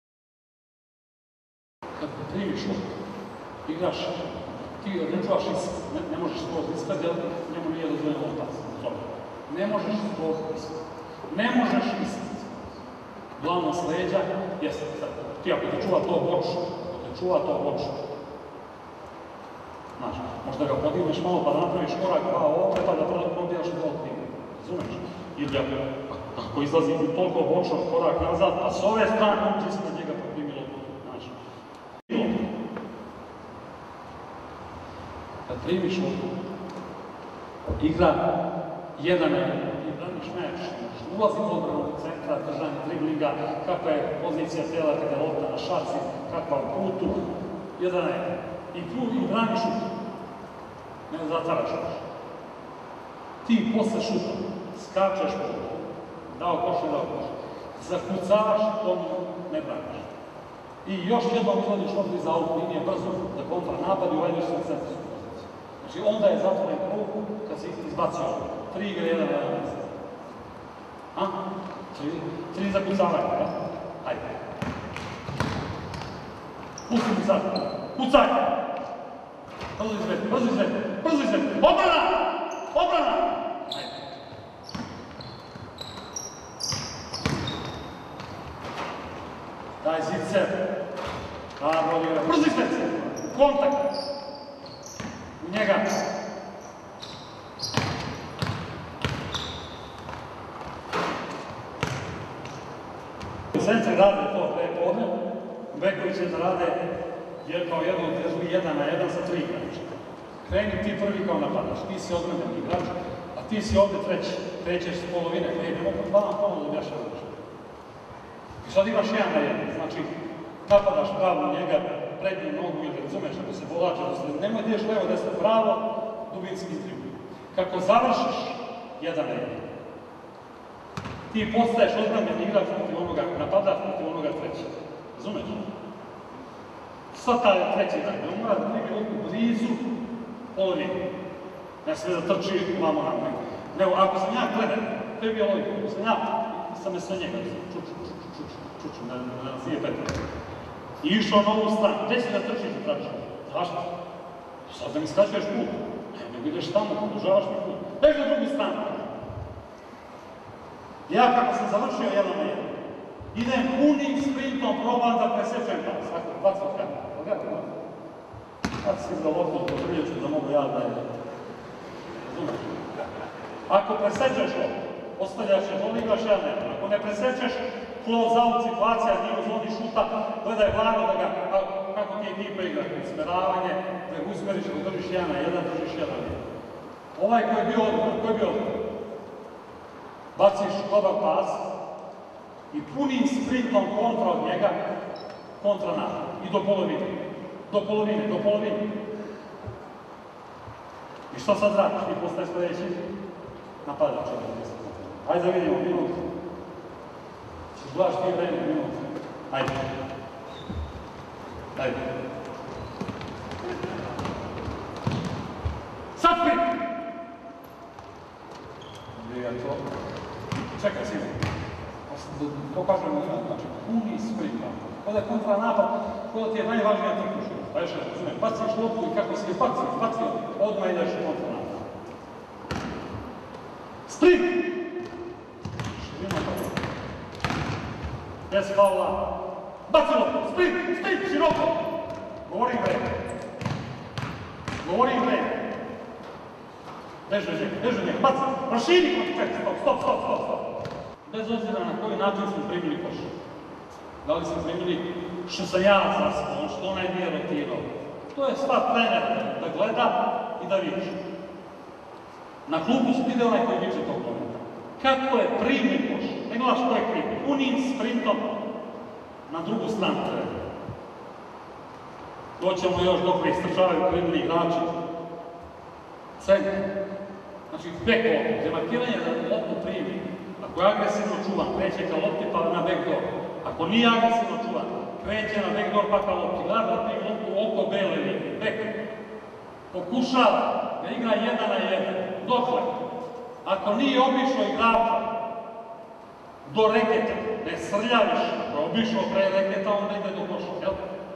Kad primiš loptu, igraš, ti ne čuvaš ispred, ne, ne možeš skroz ispred, jer njemu nije dozvoljeno otac. Ne možeš skroz ispred. Ne možeš ispred. Glavno s leđa, jeste, ti ako te čuva to bočno, ako te čuva to bočno, znaš, možda ga podigneš malo pa da napraviš korak pa ovdje, pa da probijaš do otpine. Razumeš? Ili ako izlazi toliko bočno korak nazad, pa s ove strane uđi ispred njega pa primi loptu. Znaš, kad primiš loptu, igra jedan je i braniš meč, ulazi u odbranu centra, držanje driblinga, kakva je pozicija tela kada je lopta na šaci, kakva u putu, jedan je i tu i braniš šut, ne zatvaraš još. Ti posle šuta skačeš po loptu, dao koš, ne dao koš, zakucavaš, to ne braniš. I još jednom izvodiš loptu iza aut linije brzo, da kontra napad i uvedeš se u centru. Znači, onda je zatvoren krug kad si izbacio tri igre, jedan, jedan, jedan. A? Tri, tri zakucavanja, ja? Hajde. Pusti mi sad. Pucaj! Brzo izvedi, brzo izvedi, brzo izvedi. Obrana! Obrana! Hajde. Daj zicer. Hrabro odigra. Brzo izvedi! Kontakt! U njega. Centri rade to prepodne, bekovi će da rade kao jedno dežbi jedan na jedan sa tri igrača. Kreni ti prvi kao napadaš, ti si odmenen igrač, a ti si ovde treći, krećeš s polovine, ne, ne mogu dva na polovine da objašnjavaš. I sad imaš jedan na jedan, znači napadaš pravo njega, prednju nogu ili razumeš ako se volače, nemoj da ideš levo, desno, pravo, dubinski tribun. Kako završiš jedan na jedan, ti postaješ odmenen igrač protiv onoga napadaš, protiv onoga treći. Razumeš? Sad taj treći dan, on mora da primi loptu blizu polovine. Ne sve da trči vamo na mene. Nego, ako sam ja trener, to je bio logika, ako sam ja, sam me sve njega, čuču, čuču, čuču, čuču, na nasije Petra. I išao na ovu stranu, gde si da trčiš da tražiš? Zašto? Sad da mi skraćuješ put. Ne, nego ideš tamo, produžavaš mi put. Bež na drugu stranu. Ja kako sam završio jedan na jedan, idem punim sprintom, probam da presečem pas. Ako, bacim kamera. Pogledaj, kad si za loptu podriljeću da mogu ja da je. Razumeš? Ako presečeš loptu, ostavljaš je, on igraš jedan jedan. Ako ne presečeš, close-out situacija, nije u zoni šuta, gledaj blago da ga, kako ti ekipa igra, usmeravanje, da ga usmeriš, da držiš jedan na jedan, držiš jedan na jedan. Ovaj koji je bio odmah, koji je bio odmah, baciš dobar pas i punim sprintom kontra od njega, kontra napad. I do polovine. Do polovine, do polovine. I što sad radiš? Ti postaje sledeći napadač. Hajde da vidimo minut. Češ gledaš ti vreme minut. Hajde. Hajde. Sad sprint! Gdje je to? Čekaj, svi. Pokažemo jedan, znači puni sprint. Kada je kontra napad, kada ti je najvažnija trkuša. Pa još jedan, razumiješ, baciš loptu i kako si je bacio, bacio, odmah ideš u kontra napad. Sprint! Širina tako. Bez faula. Baci loptu, sprint, sprint, široko. Govorim vreme. Govorim vreme. Beže njega, beže njega, baci, raširi kod čeka, stop, stop, stop, stop, stop. Bez obzira na koji način smo primili koš. Da li smo primili što sam ja zaspao, što onaj nije rotirao. To je stvar trenera da gleda i da vidiš. Na klubu se vide onaj koji viče tog momenta. Kako je primljen koš, ne gledaš što je kriv, punim sprintom na drugu stranu trenera. Doćemo još dok me istrčavaju primili igrači. Centar. Znači, back loptu, demarkiranje da loptu primi. Ako je agresivno čuvan, kreće ka lopti pa na backdoor. Ako nije agresivno čuvan, kreće na backdoor pa ka lopti. Gleda da primi loptu oko bele linije, back. Pokušava da igra jedan na jedan. Dokle? Ako nije obišao igrača do reketa, ne srljaviš. Ako je obišao pre reketa, onda ide do koša, jel?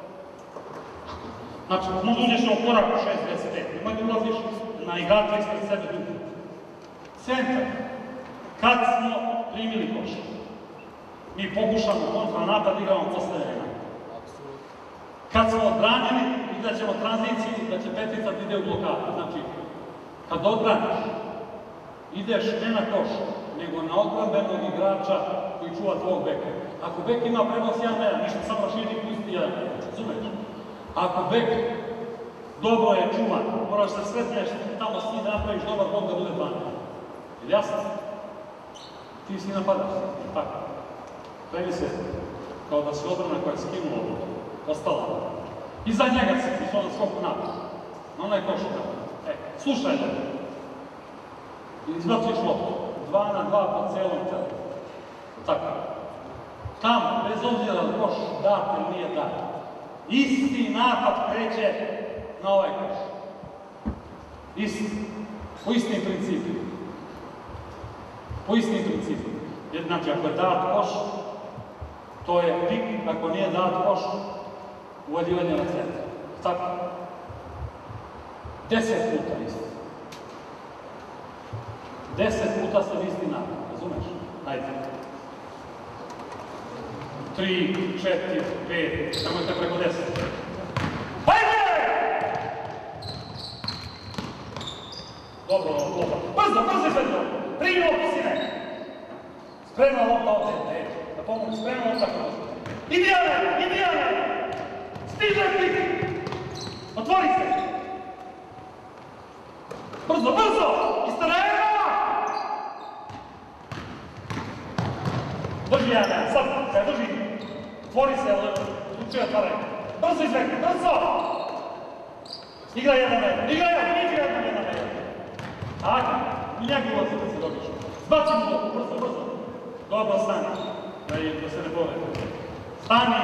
Znači, možda uđeš na koraku šest dvadeset pet, nemoj da ulaziš na igrača ispred sebe dugo. Centar. Kad smo primili koš, mi pokušamo kontra napad, igramo posle vremena. Kad smo odbranili, igrat ćemo tranziciju, da će petica da ide u blokadu. Znači, kad odbraniš, ideš ne na koš, nego na odbranbenog igrača koji čuva tvojeg beka. Ako bek ima prenos jedan jedan, ništa samo raširi pusti jedan, razumeš? Ako bek dobro je čuvan, moraš da sretneš tamo s njim da napraviš dobar bok da bude dvanaest. Jer jasno? Ti si napadaš, tako. Premi se kao da si odbrana koja je skinula loptu, ostala. Iza njega si ti svojom skoku napad. Na onaj koš napad. E, slušaj loptu. Izbaciš loptu. Dva na dva po celom telu. Tako. Tamo, bez obzira da koš dat ili nije dat, isti napad kreće na ovaj koš. Isti. Po istim principima. Po istim principima. Jer, znači, ako je dat koš, to je pik, ako nije dat koš, uvaljivanje na centar. Tako. Deset puta isti. Deset puta sam isti napad, razumeš? Ajde. Tri, četiri, pet, nemojte preko deset. Ajde! Dobro, dobro. Brzo, brzo sve to! Primi loptu, sine! Spremna lopta ovdje, da pomogu, spremna lopta kroz. Idi, Jane, idi, Jane! Stiže pik! Otvori se! Brzo, brzo! Iz terena! Drži jedan, sad, kaj drži. Otvori se, ali uči otvaraj. Brzo izvekli, brzo! Igra jedan na jedan, igra jedan, igra jedan, jedan na jedan. Tako, i njegu ulazi da se dobiš. Zbaci mu lopu, brzo, brzo. Dobro, stani. Da se ne povredi. Stani!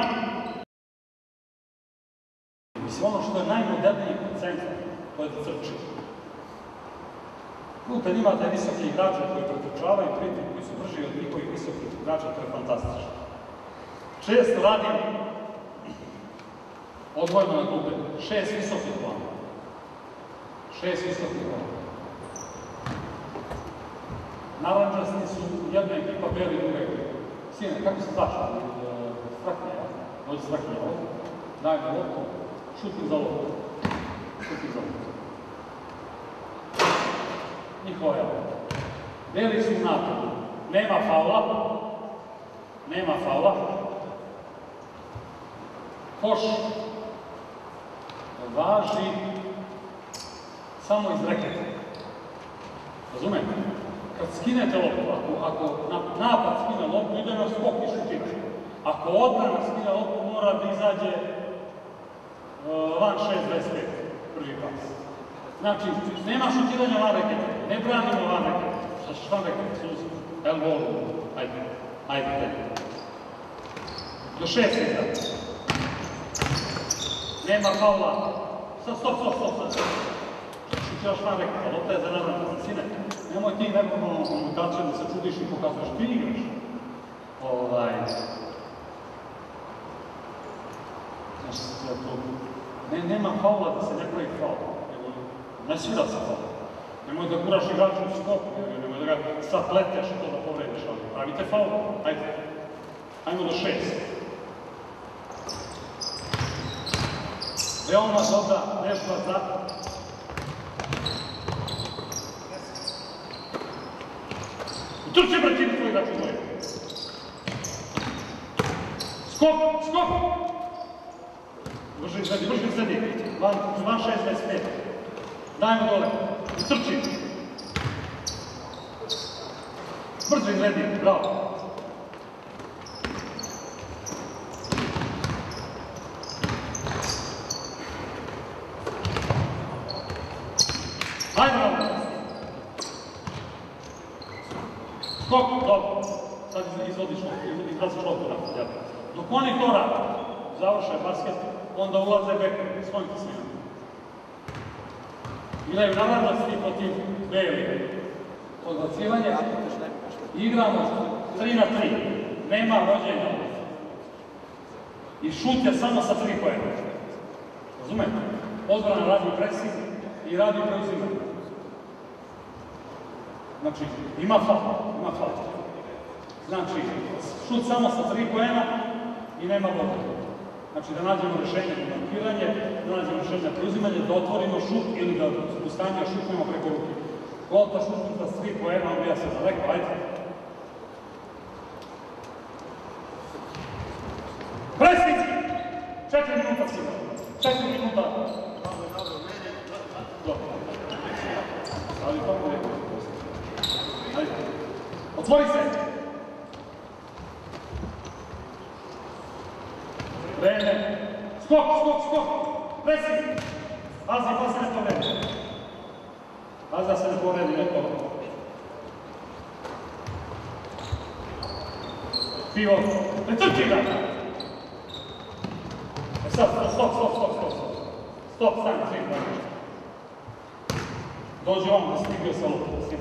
Mislim, ono što je najmoderniji centar, to je da trči. Tu kad imate visoki igrače koji pretrčavaju, pritim koji su brži od njihovih visokih igrača, to je fantastično. Često radim odvojno na grupe, šest visokih plana. Šest visokih plana. Naranđasti su jedna ekipa, beli druga ekipa. Sine, kako se zvaš? Straknje, ja? Dođe Straknje ovdje. Daj mi loptu. Šutim za loptu. Šutim za loptu. Njihova je lopta. Beli su u napadu. Nema faula. Nema faula. Koš važi samo iz reketa. Razumete? Kad skinete loptu, ako, ako napad skine loptu, ide na skok i šutira. Ako odbrana skine loptu, mora da izađe uh, van šest dvadeset pet, prvi pas. Znači, nema šutiranja van reketa, ne branimo van reketa. Šta ćeš van reketa? Suzi, elbow, ajde, ajde, ajde. Do šest iza. Nema faula. Sad, stop, stop, stop, stop. Šutiraš van reketa, lopta je za naravno, sine. Nemoj ti neformalnom komunikacijom da se čudiš i pokazuješ, ti igraš. Ovaj... Ne, nema faula da se ne pravi faula. Ne svira se faula. Nemoj da guraš igrača u skopu, nemoj da ga sad leteš i to da povrediš, ali pravite faula. Ajde. Ajmo do šest. Veoma dobra vežba za... Trči, braćini, tvoj igrač u dvoje. Skok, skok! Vrži izvedi, vrži izvedi. Van šest dvadeset pet. Dajmo dole. I trči. Brzo izvedi, bravo. Ajde, bravo. Skok, dobro. Sad izvodiš loptu, izraziš loptu napad. Dok oni to rade, završe basket, onda ulaze bekovi, svojim svima. Igraju naranđasti protiv beli. Odbacivanje. Igramo tri na tri. Nema vođenja. I šut je samo sa tri poena. Razumete? Odbrana radi presing i radi preuzimanje. Znači, ima faul, ima faul. Znači, šut samo sa tri poena i nema vođenja. Znači, da nađemo rešenje za markiranje, da nađemo rešenje za preuzimanje, da otvorimo šut ili da u stanju šutnemo preko ruke. Lopta šutnuta s tri poena, odbija se daleko, ajde. Presnici! Četiri minuta sigurno. Četiri minuta. Dobro. Ali kako je? Ajde. Otvori se! Vreme. Skok, skok, skok. Presi. Pazi, pa se ne povredi. Pazi da se ne povredi neko. Pivo. Ne trči ga. E sad, stop, stop, stop, stop. Stop, stani, stani. Dođe on da stigio sa lopom.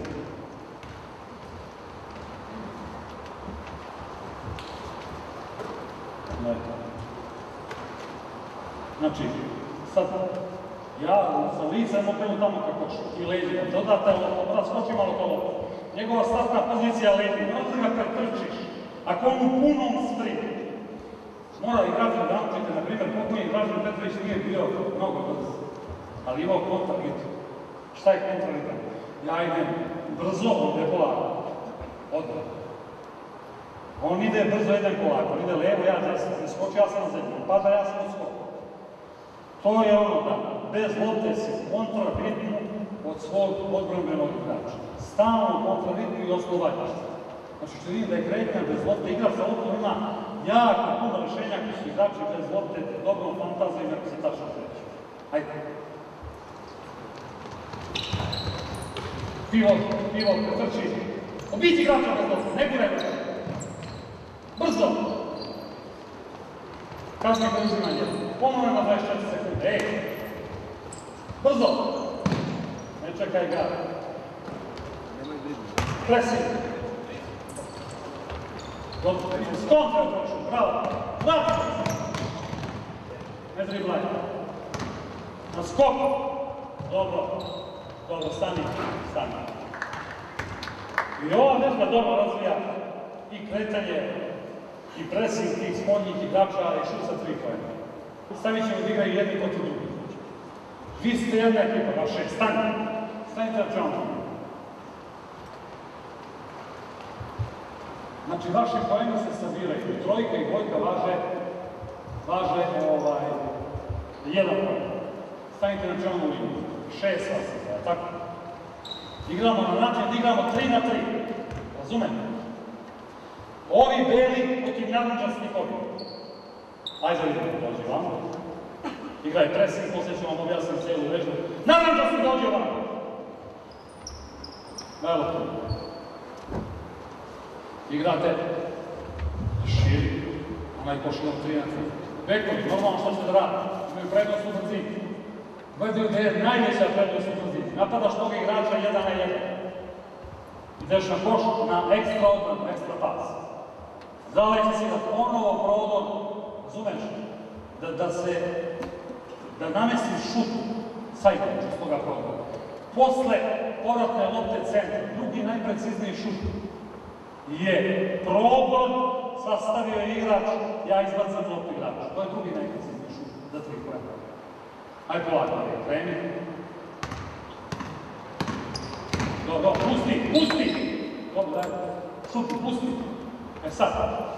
Znači, sad, ja sa licem okrenu tamo kako i leđima, dodate lopta, skoči malo to lopta. Njegova startna pozicija leđima, onda ga pretrčiš. Ako on u punom sprintu, mora i Dražen da naučite, na primjer, pokojni Dražen Petrović nije bio mnogo brz, ali imao kontraritam. Šta je kontraritam? Ja idem brzo, on ide polako. Odmah. On ide brzo, idem polako, on ide levo, ja desno, ne skoči, ja sam na zemlju, pada, ja sam u skoku. To je ono da bez lopte se kontraritmu od svog odbrambenog igrača. Stalno u kontraritmu i oslobađaš se. Znači što vidim da je kretnja bez lopte, igra sa loptom ima jako puno rešenja koji su igrači bez lopte, dobrom fantazijom ako se tačno kreće. Hajde. Pivot, pivot, pretrči. Obići igrača bez lopte, ne gure. Brzo. Kasno je preuzimanje. Ponovno na dvadeset četiri sekunde. Ej. Brzo. Ne čekaj ga. Pressing. Dobro, skontra je prošao. Bravo. Vrati. Ne driblaj. Na skok. Dobro. Dobro, stani. Stani. I ova vežba dobro razvija i kretanje i presing tih spoljnih igrača i šut sa tri poena. Stavit ćemo da igraju jedni protiv drugi. Vi ste jedna ekipa, vaš šest. Stani. Stanite na čemu. Znači, vaše poena se sabiraju. Trojka i dvojka važe, važe ovaj, jedan poen. Stanite na čemu liniju. Šest vas je, tako? Igramo na način da igramo tri na tri. Razumete? Ovi beli protiv narandžastnih ovi. Ajde vidimo, dođe vamo. Igraj pressing, poslije ću vam objasniti cijelu vežbu. Narandžasti dođe vamo. Evo to. Igrate širi. Onaj pošlo tri na tri. Bekovi, normalno što će da radi. Imaju prednost u brzini. Gledaju da je najveća prednost u brzini. Napadaš toga igrača jedan na jedan. Ideš na koš, na ekstra odbranu, ekstra pas. Zaleći si da ponovo prodor, razumeš, da, da se, da namestiš šut sajtom iz toga prodora. Posle povratne lopte centra, drugi najprecizniji šut je probor, sastavio je igrač, ja izbacam loptu igrača. To je drugi najprecizniji šut za tri poena. Ajde polako, kreni. Dobro, pusti, pusti! Dobro, daj, šuti, pusti. E sad,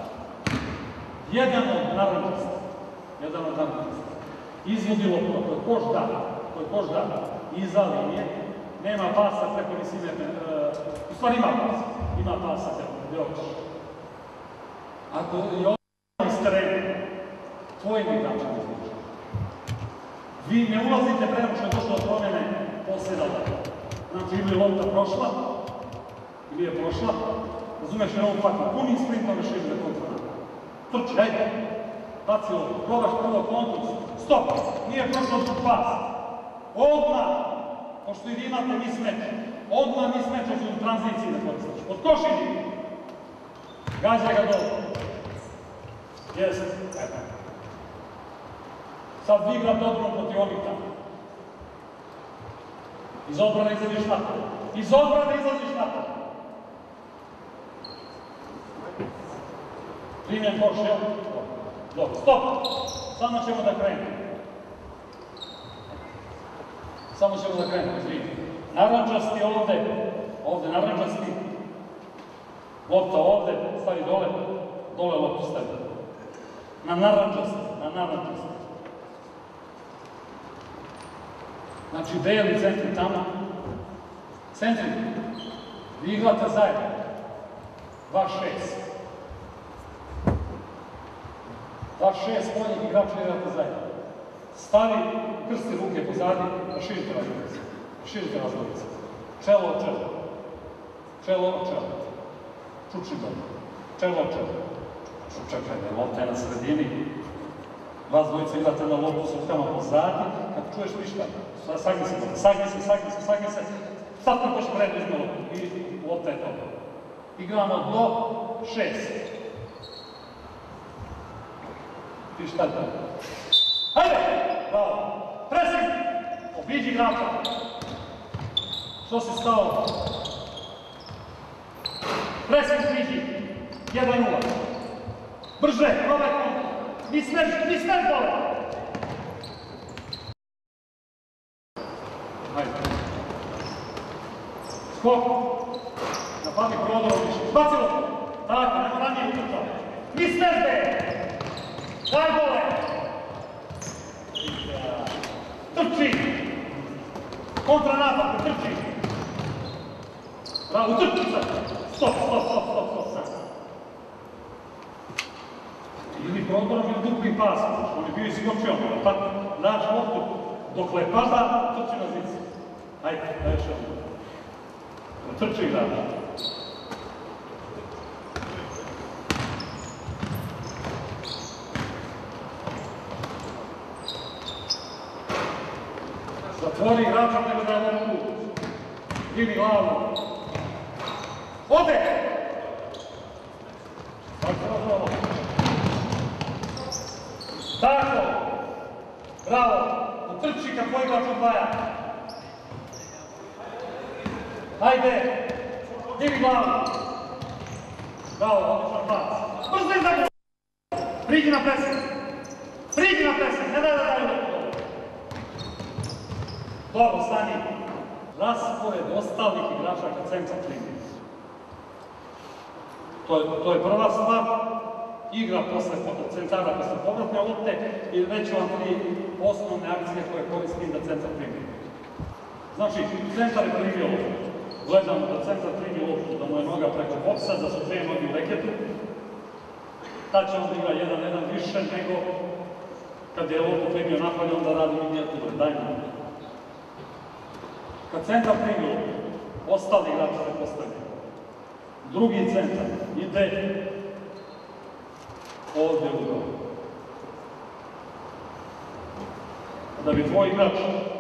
jedan od narandžasta, jedan od narandžasta, izvodi loptu, ako je koš da, ako je koš da, iza linije, nema pasa preko visine, u stvari ima pasa, ima pasa, gdje hoćeš. Ako je ovo iz terena, tvoj mi igrač ne izvuče. Vi ne ulazite prema što je došlo od promjene posljedala. Znači, ili lopta prošla, ili je prošla, razumeš, ne ovu hvatno, punim sprintom rešili da kontra. Trči, hajde, baci loptu, probaš prvo kontus, stop, nije prošlo zbog pas. Odmah, pošto i vi imate mismeč, odmah mismeče su u tranziciji da koristiš. Odkošini, gađaj ga dole. Jeste, eto. Sad vi igrate odbranu protiv onih tamo. Iz odbrane izlaziš napad. Iz odbrane izlaziš napad. Primjen koš, jel? Dobro, stop! Samo ćemo da krenemo. Samo ćemo da krenemo, izvijete. Narandžasti ovde, ovde narandžasti. Lopta ovde, stavi dole, dole loptu stavi. Na narandžasti, na narandžasti. Znači, beli centri tamo. Centri, vi igrate zajedno. Vaš šest. Vaš šest spoljnih igrača igrate zajedno. Stavi, krsti ruke pozadi, raširite razgledac. Raširite razgledac. Čelo od čelo. Čelo od čelo. Čuči dobro. Čelo od čelo. Čekajte, lopta je na sredini. Vas dvojica igrate na loptu s rukama pozadi. Kad čuješ ništa, sagni se, sagni se, sagni se, sagni se. Sad nam pošto predu izme loptu. I lopta je to. Igramo do šest. Ti šta je to? Hajde! Bravo! Pressing! Obiđi igrača. Što si stao? Pressing priđi. jedan nula. Brže, probaj kontra. Mi smeš, mi smeš dole! Hajde. Skok. Napadi prodor više. Baci loptu. Tako, nema ranije utrčao. Mi smeš be! Daj dole! Utrči! Kontranapad, utrči! Bravo, utrči sad! Stop, stop, stop, stop, stop, sad! Ili prodorom ili dupli pas, on je bio iskočio, pa daš loptu dokle pada, trči na zici. Ajde, daj još jedno. Trči igrač. Zatvori igrača, nego da je loptu. Digni glavu. Ode! Zatvori. Tako! Bravo! Utrči kako igrač odvaja. Hajde! Digni glavu! Bravo, odličan pas. Brzo izađi! Priđi na presen! Priđi na presen! Ne daj da daj loptu! Dobro, stani. Raspored ostalih igrača kad centar primi. To je, to je prva stvar. Igra posle centara posle povratne lopte i već vam tri osnovne akcije koje koristim da centar primi. Znači, centar je primio loptu. Gledamo da centar primi loptu, da mu je noga preko boksa, da su dve noge u reketu. Tad će onda igra jedan jedan više nego kad je loptu primio napolje, onda radi minijature. Daj mu. Kad centar primi loptu, ostali igrači se postavljaju. Drugi centar ide ovdje u dole. Da bi tvoj igrač,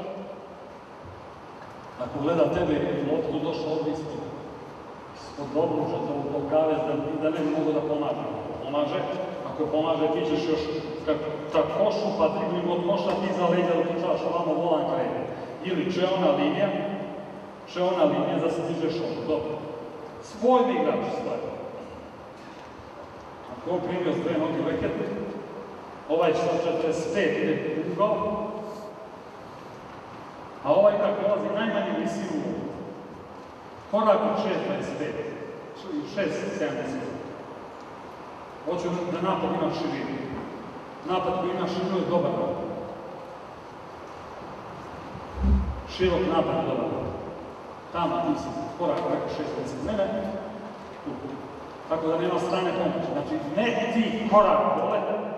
ako gleda tebe i loptu došao ovdje ispod, ispod dobruža, do kavez, da ne bi mogo da pomaže. Pomaže, ako pomaže, ti ćeš još kad košu, pa dribling od koša, ti za leđa dopučavaš ovamo volan kraj. Ili čeona linija, čeona linija da se dižeš ovdje. Dobro. Spoljni igrač stoji. Ako on primio s dve noge u reketu, ovaj će sa četrdeset pet ide u ugao, a ovaj igrač prolazi najmanju visinu korak od šest dvadeset pet, šest sedamdeset. Hoću da napad ima širinu. Napad koji ima širinu je dobar napad. Širok napad je dobar napad. Tamo ti si korak preko šest dvadeset mene, tu. Tako da nema strane pomoći. Znači, ne ti korak dole,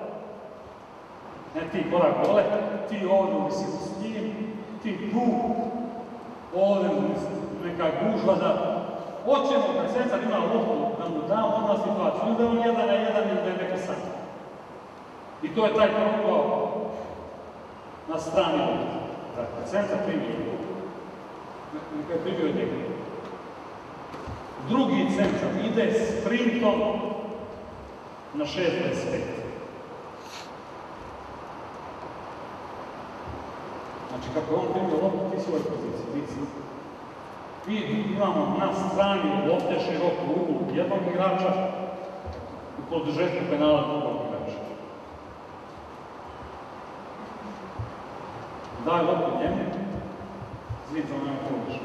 ne ti korak dole, ti ovdje u visinu s njim, ti tu, ovdje neka gužva da hoćemo kad centar ima loptu da mu dam odmah situaciju, ili da on jedan na jedan ili da je neka sad. I to je taj progao na strani loptu. Dakle, centar primio loptu, neka je primio od njega. Drugi centar ide sprintom na šest dvadeset pet. Znači, kako je on primio loptu, ti si u ovoj poziciji, ti si. Mi imamo na strani lopte široku uglu jednog igrača i produžetku penala drugog igrača. Daj loptu njemu, zvicom nema podiš.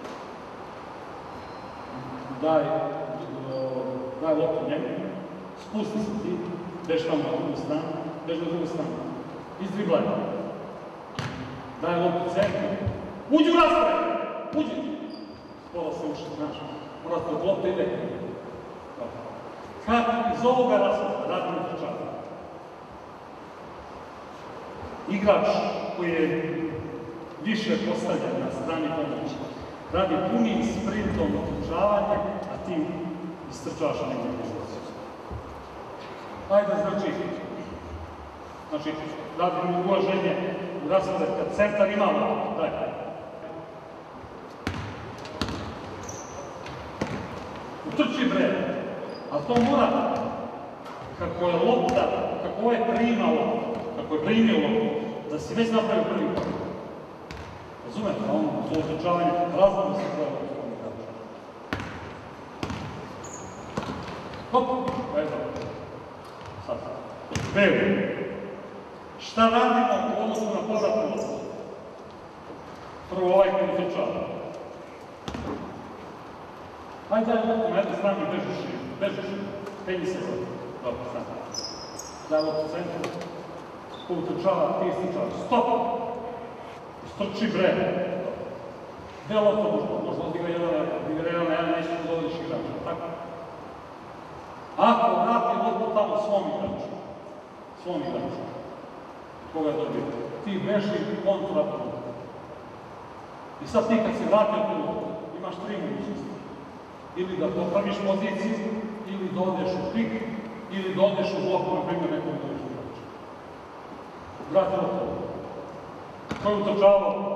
Daj, daj loptu njemu, spusti se ti, bež tamo na drugu stranu, bež na drugu stranu. Izdriblaj. Daj loptu centru. Uđi u raspored! Uđi! Sporo se uši, znaš. Morate od lopte ide. Kako iz ovoga rasporeda radi utrčava? Igrač koji je više postavljen na strani pomoći radi punim sprintom utrčavanja, a ti istrčavaš na neku poziciju. Ajde, znači, znači, radim uloženje u raspored kad centar ima loptu, daj. Utrči bre, ali to mora, kako je lopta, kako je prima loptu, kako je primio loptu, da si već napravio prvi korak. Razumete, a on za utrčavanje razlomno se treba utrčavanje. Hop, evo. Sad, bevu. Šta radimo u odnosu na povratnu loptu? Prvo ovaj koji utrčava. Hajde, daj loptu na jednu stranu i bežu šiju. Bežu šiju. Penji se zove. Dobro, znam. Daj loptu centru. Ko utrčava, ti istrčavaš. Stop! Strči bre. Gde lopta možda? Možda odigra jedan, odigra jedan, jedan neće da dovodiš igrača, tako? Ako vrati loptu tamo svom igraču, svom igraču, koga je dobio, ti beži kontra puta. I sad ti kad se vratio tu loptu, imaš tri mogućnosti. Ili da popraviš poziciju, ili da odeš u pik, ili da odeš u bloku, na primjer, nekom doviš igrača. Vrati loptu. Ko je utrčavao?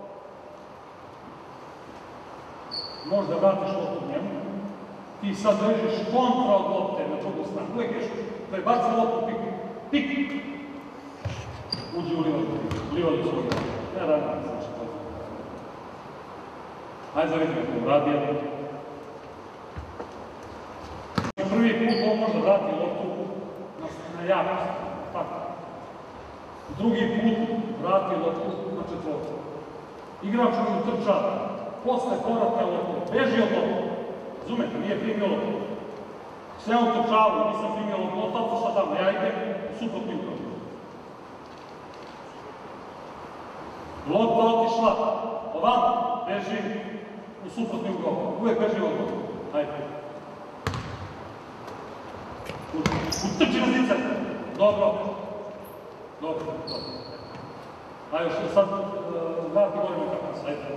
Možda vratiš loptu njemu, ti sad držiš kontra od lopte na drugu stranu. Uvijek ješ, prebaci loptu pik, pik, uđi u livadu, livadu svoj igrač. Ne radi, znači to. Hajde da vidimo kako radi. Prvi put on možda vrati loptu na javnost, tako. Drugi put vrati loptu na četvorcu. Igrač koji utrča posle povratka loptu, beži od loptu. Razumete, nije primio loptu. Sve on utrčavao, nisam primio loptu, ostavcu šta tamo, ja idem u suprotni ukrop. Lopta otišla, ovamo, beži u suprotni ukrop. Uvijek beži od loptu. Hajde. Utrči na zicer. Dobro. Dobro, dobro. Ajde, što sad vrati govorimo kako se, ajde.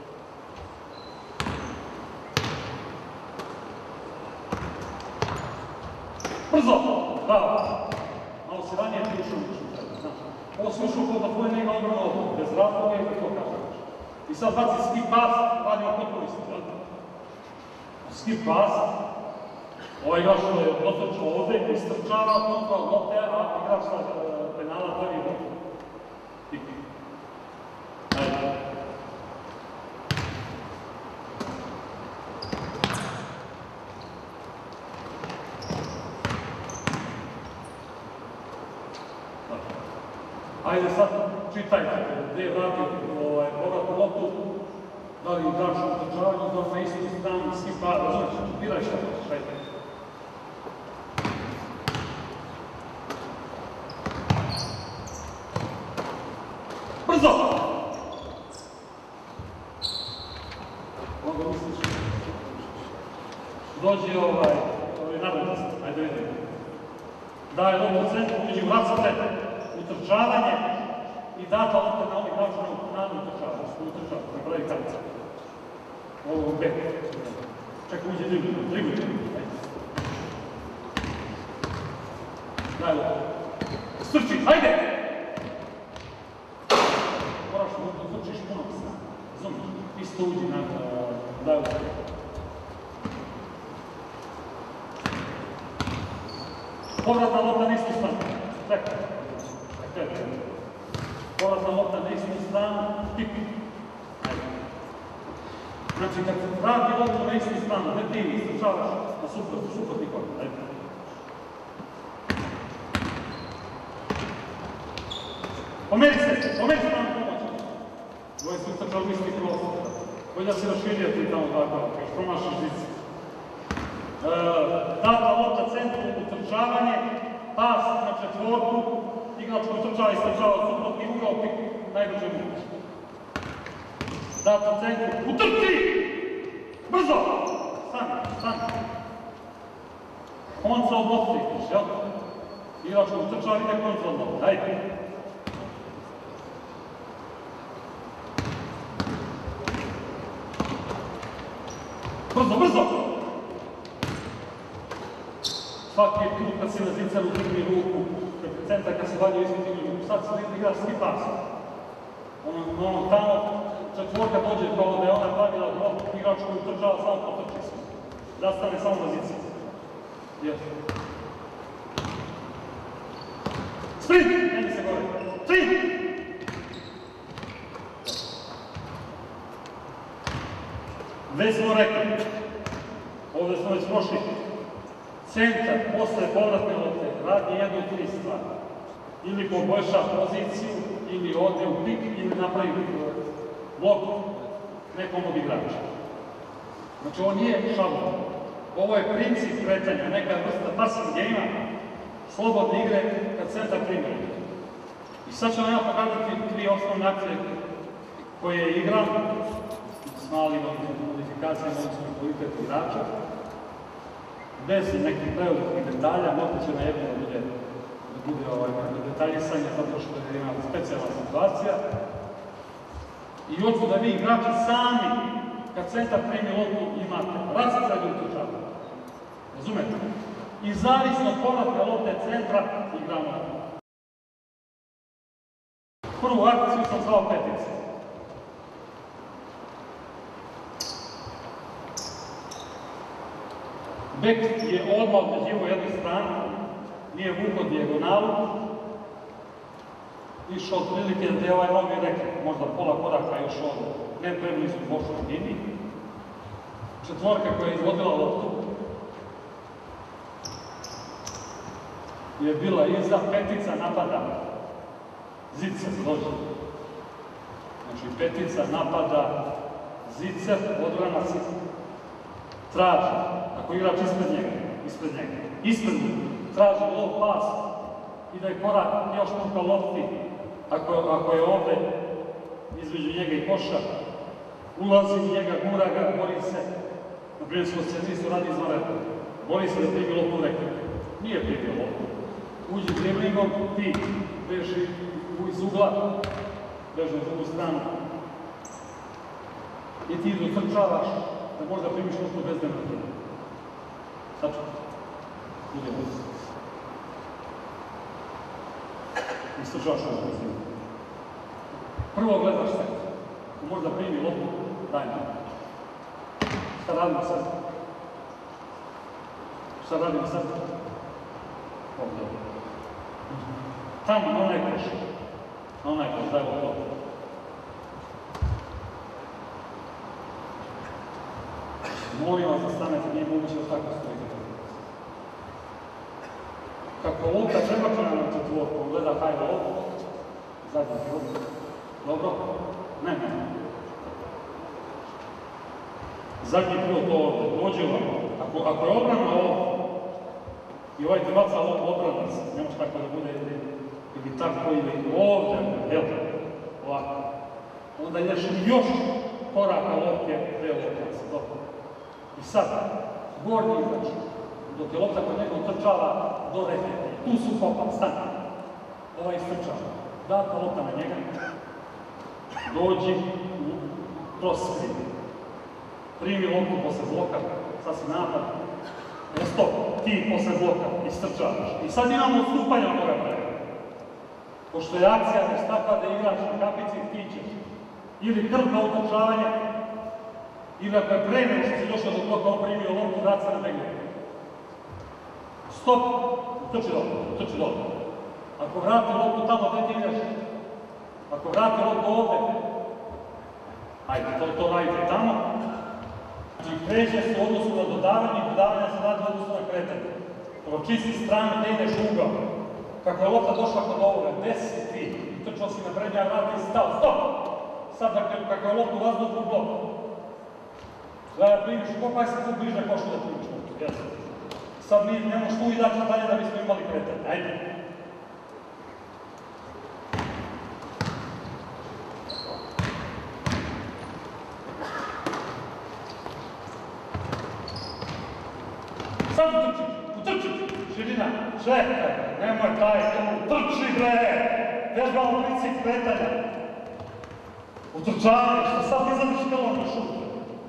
Brzo! Bravo! Malo si ranije ti ušao ušao treba, znaš. Ovo si ušao kod da tvoje nema odbrano ovo, bez razloga i to kažeš. I sad baci skip pas, radimo potpuno isto, jel? Skip pas, ovaj igrač što je dotrčao ovde, istrčava kontra od lopte, a igrač sa penala prvi lopte. Tik. Ajde. Ajde sad čitajte, gde je vratio povratnu loptu, da li igrač u utrčavanju, da li na istu stranu, skipa, razumeš, biraj šta hoćeš, ajde. Brzo! Ovo misliš? Dođi ovaj, ovaj nadalje, ajde vidimo. Daj loptu u centru, uđi u vrat sa tebe. Utrčavanje i data lopta na ovih načina u nadu utrčavanje, što utrčavanje, na pravi karica. Ovo u beku. Čekaj, uđe dribli, dribli. Daj lopta. Strči, ajde! Moraš da utrčiš puno psa. Razumiješ? Isto uđi na daj lopta. Povratna lopta na istu stranu. Čekaj. Povratna lopta na istu stranu, pik. Znači, kad se vrati loptu na istu stranu, ne ti istrčavaš na suprotni korak. Pomeri se, pomeri se nam pomoći. Dvoje su istrčali isti prostor. Koji da se raširio ti tamo tako, kao što promašiš zici. Data lopta centru, utrčavanje, pas na četvorku, igrač koji utrčava i istrčava od suprotni ugao, pik, najbrže moguće. Data centru, utrči! Brzo! Stani, stani. Konca od lopte ideš, jel? Igrač koji utrčava ide konca od lopte, ajde. Brzo, brzo! Svaki put kad si na zicaru drži ruku, centar kad se valje izviti ruku, sad se igra skip pas. Ono tamo četvorka dođe kao da je ona pravila blok, igrač koji utrčava samo potrči se. Zastane samo na zici. Sprint! Meni se gore. Sprint! Već smo rekli, ovdje smo već prošli, centar posle povratne lopte radi jednu od tri stvari. Ili poboljša poziciju, ili ode u pik, ili napravi blok nekom od igrača. Znači, ovo nije šablon. Ovo je princip kretanja, neka vrsta passing game-a, slobodne igre kad centar primjer. I sad ću vam ja pokazati tri osnovne akcije koji je igran s malim modifikacijama, odnosno kvalitet igrača, bez nekih prevelikih detalja, moguće na jedno da bude, da bude ovaj, detaljisanje, zato što je ima specijalna situacija. I odsuda da vi igrači sami, kad centar primi loptu, imate rascaju utrčava. Razumete? I zavisno od povratka lopte centra igramo. Prvu akciju sam zvao petice. Bek je odmah određivo jednu stranu, nije vuko dijagonalu, išao otprilike da je ovaj novi rekli, možda pola koraka još od ne preblizu bočnoj liniji. Četvorka koja je izvodila loptu je bila iza, petica napada Zicer, dođe. Znači petica napada Zicer, odbrana se traži, ako igrač ispred njega, ispred njega, ispred njega, traži low pas i da je korak još puka lopti, ako, ako je ovde između njega i koša, ulazi u njega, gura ga, bori se, na primjer socijalistu radi izvanredno, bori se da primi loptu rekao. Nije primio loptu. Uđi driblingom, ti beži iz ugla, beži na drugu stranu i ti dotrčavaš da možda primiš loptu bez demarkira. Tačno. Bude bez. Istrčavaš ovo bez demarkira. Prvo gledaš se. Ako možda primi loptu, daj nam. Šta radimo sad? Šta radimo sad? Ovdje. Tamo, na onaj koš. Na onaj koš, daj ovo. Molim vas da stanete, nije moguće da tako stojite. Kako lopta prebačena na četvorku, gleda taj lop, zadnji lop. Dobro? Ne, ne. Zadnji put to ovdje, dođe vam. Ako, ako je obrana ovo, i ovaj ti baca lop obrana se, nemoš tako da bude ili tako ili ovdje, jel? Ovako. Onda ideš još koraka lopke pre lopta se, dobro. I sad, gornji igrač, dok je lopta kod njega utrčava do reketa. Tu su popa, stani. Ovaj istrčava. Data lopta na njega. Dođi u cross-screen. Primi loptu posle bloka, sad si napad. E, stop, ti posle bloka istrčavaš. I sad imamo odstupanja od toga prega. Pošto je akcija već takva da igrač na kapici ti ćeš ili krpa utrčavanje, ili ako je pre nego što si došao do bloka, on primio loptu, vrat se na begle. Stop, utrči dobro, utrči dobro. Ako vrati loptu tamo, gde ti igraš? Ako vrati loptu ovde, ajde, to, to radite tamo. Znači, kreće se u odnosu na dodavanje i dodavanje se radi u odnosu na kretanje. Pročisti stranu, ne ideš u ugao. Kako je lopta došla kod ovoga, desi ti, utrčao si na prednja vrata i stao, stop! Sad, kako je lopta u vazduhu u bloku. Gleda, primiš u kopa, aj se tu bliže košu da primiš loptu, jasno. Sad mi ne možeš tu i daći dalje da bismo imali kretanje, ajde. Sad utrči, utrči, širina, čekaj, nemoj taj, utrči bre, vježba u ulici kretanja. Utrčavanje, što sad ti zadiš krlom na šutu.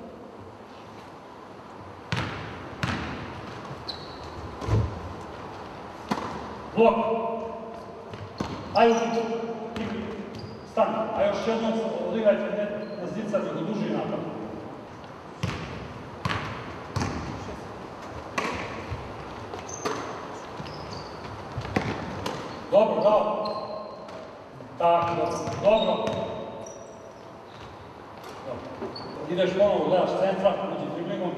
Blok. Ajde utrči, stani, a još jednom odigrajte ne na Zicar, nego duži napad. Dobro, dobro. Tako, dobro. Ideš ponovo, gledaš centra, uđi driblingom.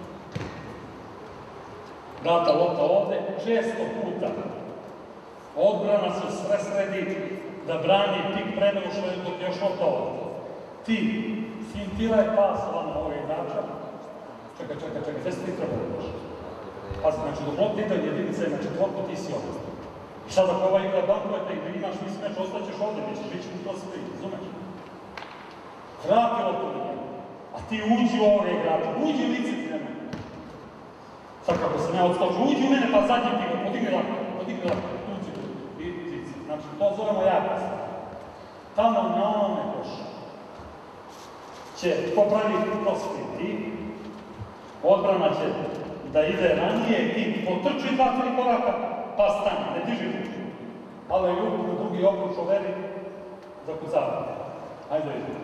Data lopta ovde, često puta. Odbrana se sve sredi da brani tik pre nego što je dok još lopta ovde. Ti fintiraj pas vama ovog igrača. Čekaj, čekaj, čekaj, gde se ti treba da došli? Pazi, znači dok lopta ide jedinica je na četvorku, ti si ovde. I sad ako ova igra bankujete i da imaš misli meč, ostaćeš ovde, nećeš ići u to sve, razumeš? vrati loptu na njega. A ti uđi u ovoga igrača, uđi u lice njega. Sad kako se ne odskoču, uđi u mene pa zadnji ti ga, podigni lako, podigni lako, uđi tu, i zici. Znači, to zovemo jakost. Tamo na onome košu će popraviti prosprint i odbrana će da ide ranije i potrči dva, tri koraka, pa stani, ne diži ruku. Ali ruku na drugi obruč overi za kucavanje. Ajde vidimo.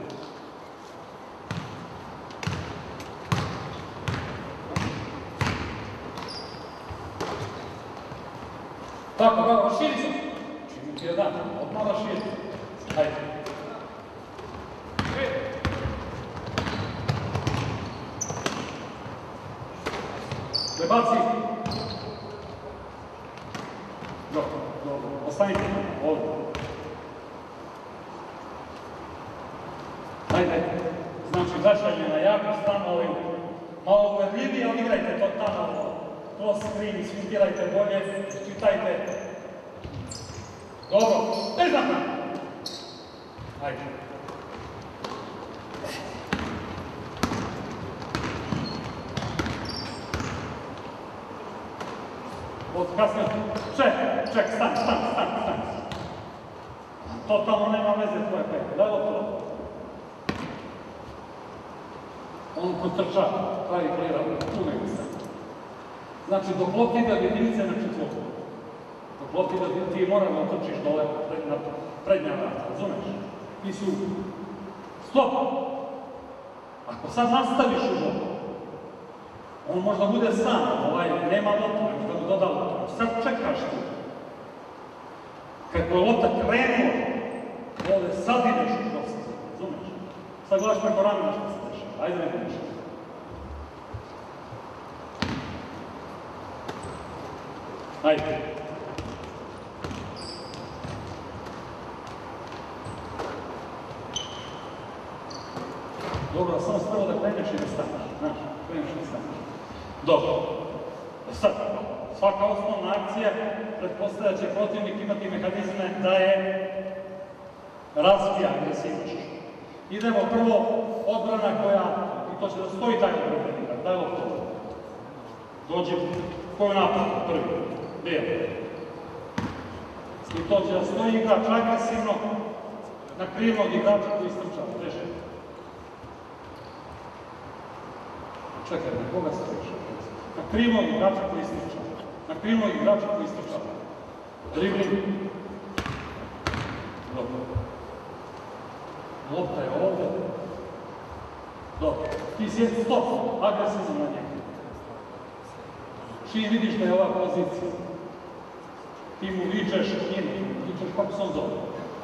Tako, kako, raširi se. Čini ti jedan, odmah raširi. Ajde. Prebaci. Dobro, dobro. Ostanite ovdje. Ajde. Znači, vraćanje na jako stranu, ali malo uvedljivije, ali igrajte to tamo. Cross screen, isfintirajte bolje, čitajte. Dobro, ne znam nam. Ajde. Od kasnije, ček, ček, stan, stan, stan, stan. Totalno nema veze tvoje peke, daj loptu. On potrča, pravi klira, tu nego se. Znači, dok lopta ide od jedinice na četvrtu. Dok lopta ide od jedinice, ti moram da otrčiš dole na prednja vrata, razumeš? Ti su... Stop! Ako sad nastaviš u žogu, on možda bude sam, ovaj, nema loptu, možda mu doda loptu. Sad čekaš tu. Kako je lopta krenula, ovdje sad ideš u žogu, razumeš? Sad gledaš preko ramena što se dešava. Ajde ne budeš. Ajde. Dobro, samo spravo da kreneš i da staneš. Znaš, kreneš i da staneš. Dobro. Sad, svaka osnovna akcija pretpostavlja da će protivnik imati mehanizme da je razvija agresivnošću. Idemo prvo odbrana koja, i to će da stoji taj protivnika, daj loptu. Dođe koju napad, prvi. Bijelo. I to će da stoji igrač agresivno na krilnog igrača koji istrčava. Reši. Čekaj, na koga se reši? Na krilnog igrača koji istrčava. Na krilnog igrača koji istrčava. Dribling. Dobro. Lopta je ovdje. Dobro. Ti sjedi stop. Agresivno na njega. Čim vidiš da je ova pozicija, ti mu vičeš njim, vičeš kako se on zove.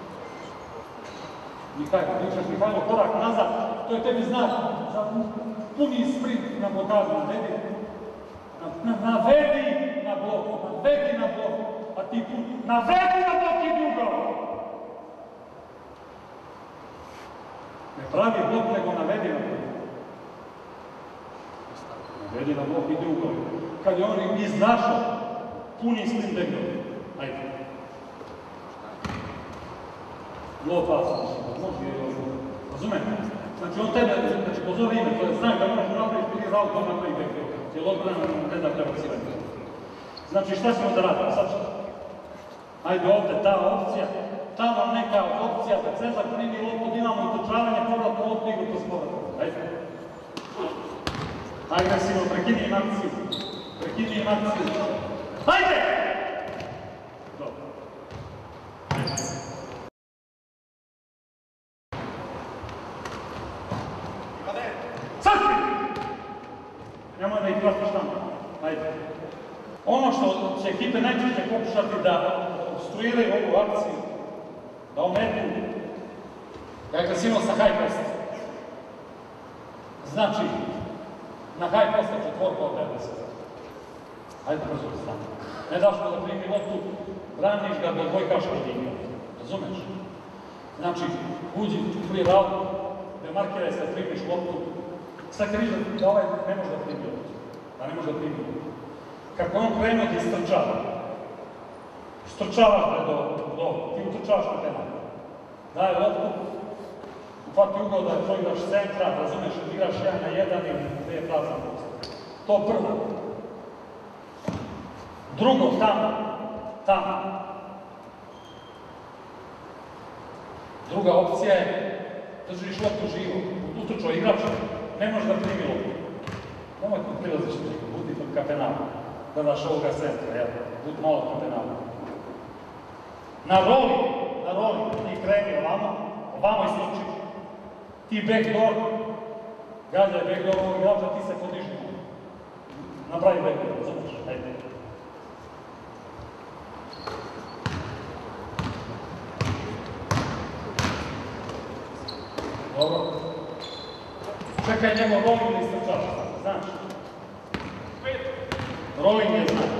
Mihajlo, vičeš Mihajlo, korak nazad, to je tebi znak za puni sprint na blokadu, navedi. Navedi na blok, navedi na blok, a ti tu, navedi na blok i ugao. Ne pravi blok, nego navedi na blok. Navedi na blok i ugao. Kad je on iznašao, puni sprint begnovi. Ajde. Vrlo opasno, može je ovo. Razumete? Znači on tebe, znači pozove ime, to je znak da moraš napraviti prije za auto napravi begnovi. Jer odbrana ne da prebacivati. Znači šta ćemo da radimo sad? Ajde ovdje ta opcija, tamo neka opcija da Cezar primi loptu, da imamo utrčavanje, povratno loptu, igru to sporadno. Ajde. Agresivno, prekini im akciju. Prekini im akciju. Hajde! Dobro. Hajde. Sasvi! Nemoj da ih pratiš tamo. Hajde. Ono što će ekipe najčešće pokušati da obstruiraju ovu akciju, da ometu je agresivnost sa high posta. Znači, na high posta četvorka od devedeset. Ajde brzo stane. Ne daš mu da primi loptu, braniš ga do dvojkaške linije. Razumeš? Znači, uđi clear out, demarkiraj se da primiš loptu. Sad križa da ovaj ne može da primi loptu. Da ne može da primi loptu. Kako on krenuo ti istrčava. Istrčavaš ga do, do, ti utrčavaš na penal. Daje loptu, Uhvati ugao da to igraš centra, razumeš, igraš jedan na jedan ili gde je prazan prostor. To prvo. Drugo, tamo, tamo. Druga opcija je držiš loptu živo, utrčao igrač, ne možeš da primi loptu. Nemoj kod prilaziš priko, budi kod kapenala. Gledaš ovoga centra, jel? Budi malo kapenala. Na roli, na roli, ti kreni ovamo, ovamo istuči. Ti backdoor, gađaj backdoor ovog igrača, ti se podiži. Napravi backdoor, razumiješ? Ajde. Dobro. Čekaj njegov rolling da istrčaš, znaš? Rolling je znak.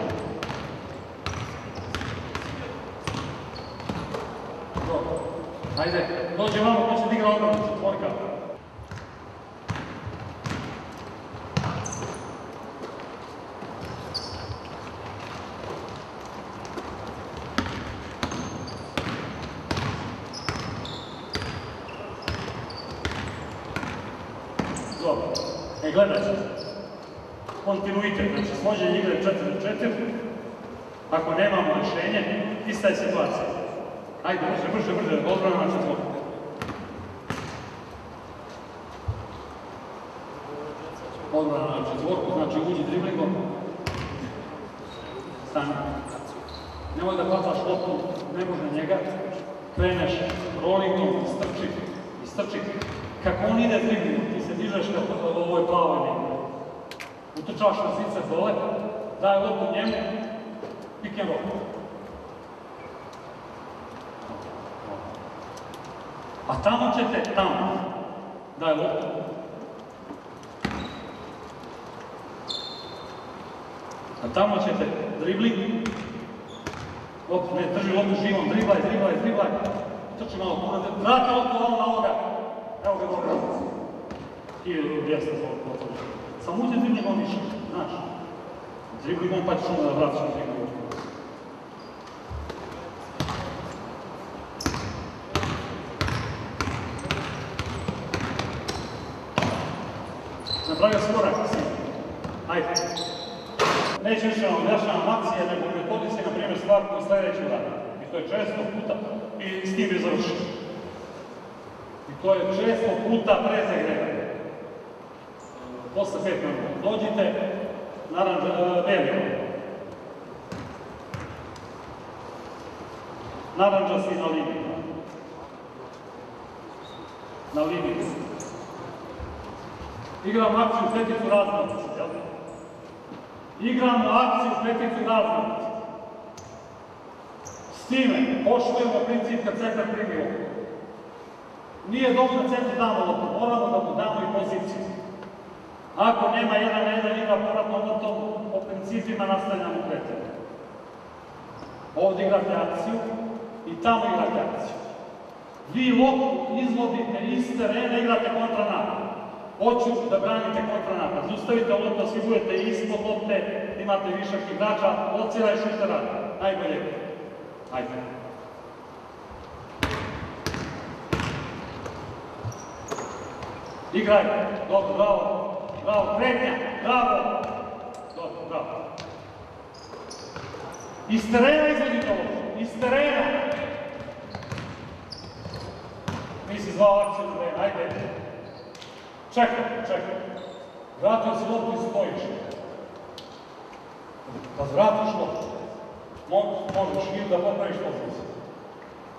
Dobro. Ajde, dođe vamo ko će da igra obranu, četvorka. Dobro. E, gledaj se. Kontinuitet, znači svođenje igre četiri na četiri. Ako nemamo rešenje, ista je situacija. Ajde, brže, brže, brže, odbrana na četvorku. Odbrana na četvorku, znači uđi driblingom. Stani. Nemoj da hvataš loptu, ne može njega. Kreneš rollingom, istrči, istrči. Kako on ide driblingom, ti se dižeš kako ovo je plavoj negdje. Utrčaš na zice dole, daj loptu njemu, pick and roll. A tamo ćete, tamo, daj loptu. A tamo ćete dribling. Loptu, ne, drži loptu živom, driblaj, driblaj, driblaj. Trči malo, vrati loptu ovo na ovoga. Evo ga dobro. Ti je vjesno za ovo potvrđa. Samo uđe driblingom više, znaš. Driblingom pa ćeš onda da vratiš na driblingom. Napravio skorak, si. Ajde. Neću više vam objašnjavam akcije, nego u metodici, na primjer, stvar koju sledeću radi. I to je često puta, i s tim je završeno. I to je često puta pre zagrevanja. Posle pet minuta. Dođite, naranđa, beli. Naranđa si na liniji. Na liniji. Igramo akciju peticu raznovnici, jel? Igramo akciju peticu raznovnici. S time poštujemo princip kad centar primi loptu. Nije dobro da centar damo loptu, moramo da mu damo i poziciju. Ako nema jedan na jedan igra povratno, onda to po principima nastavljamo kretanje. Ovdje igrate akciju i tamo igrate akciju. Vi loptu izvodite iz terena, igrate kontranapad. Hoću da branite kontranapad. Zustavite loptu, svi budete ispod lopte, imate višak igrača, locira i šutera. Najbolje. Ajde. Igraj. Dobro, bravo. Bravo, kretnja. Bravo. Dobro, bravo. Iz terena izvodite loptu. Iz terena. Nisi zvao akciju u terena. Ajde. Čekaj, čekaj. Vratio si loptu i stojiš. Kad vratiš loptu, možeš ili da popraviš poziciju.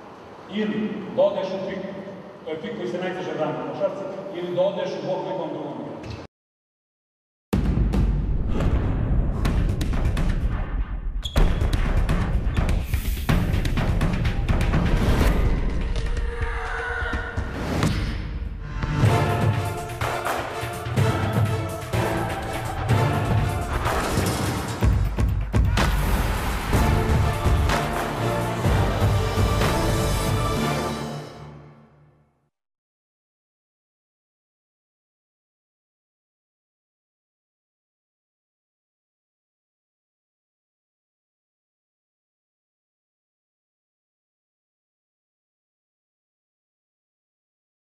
Ili da odeš u pik, to je pik koji se najteže brani na košarci, ili da odeš u bok nekom drugom.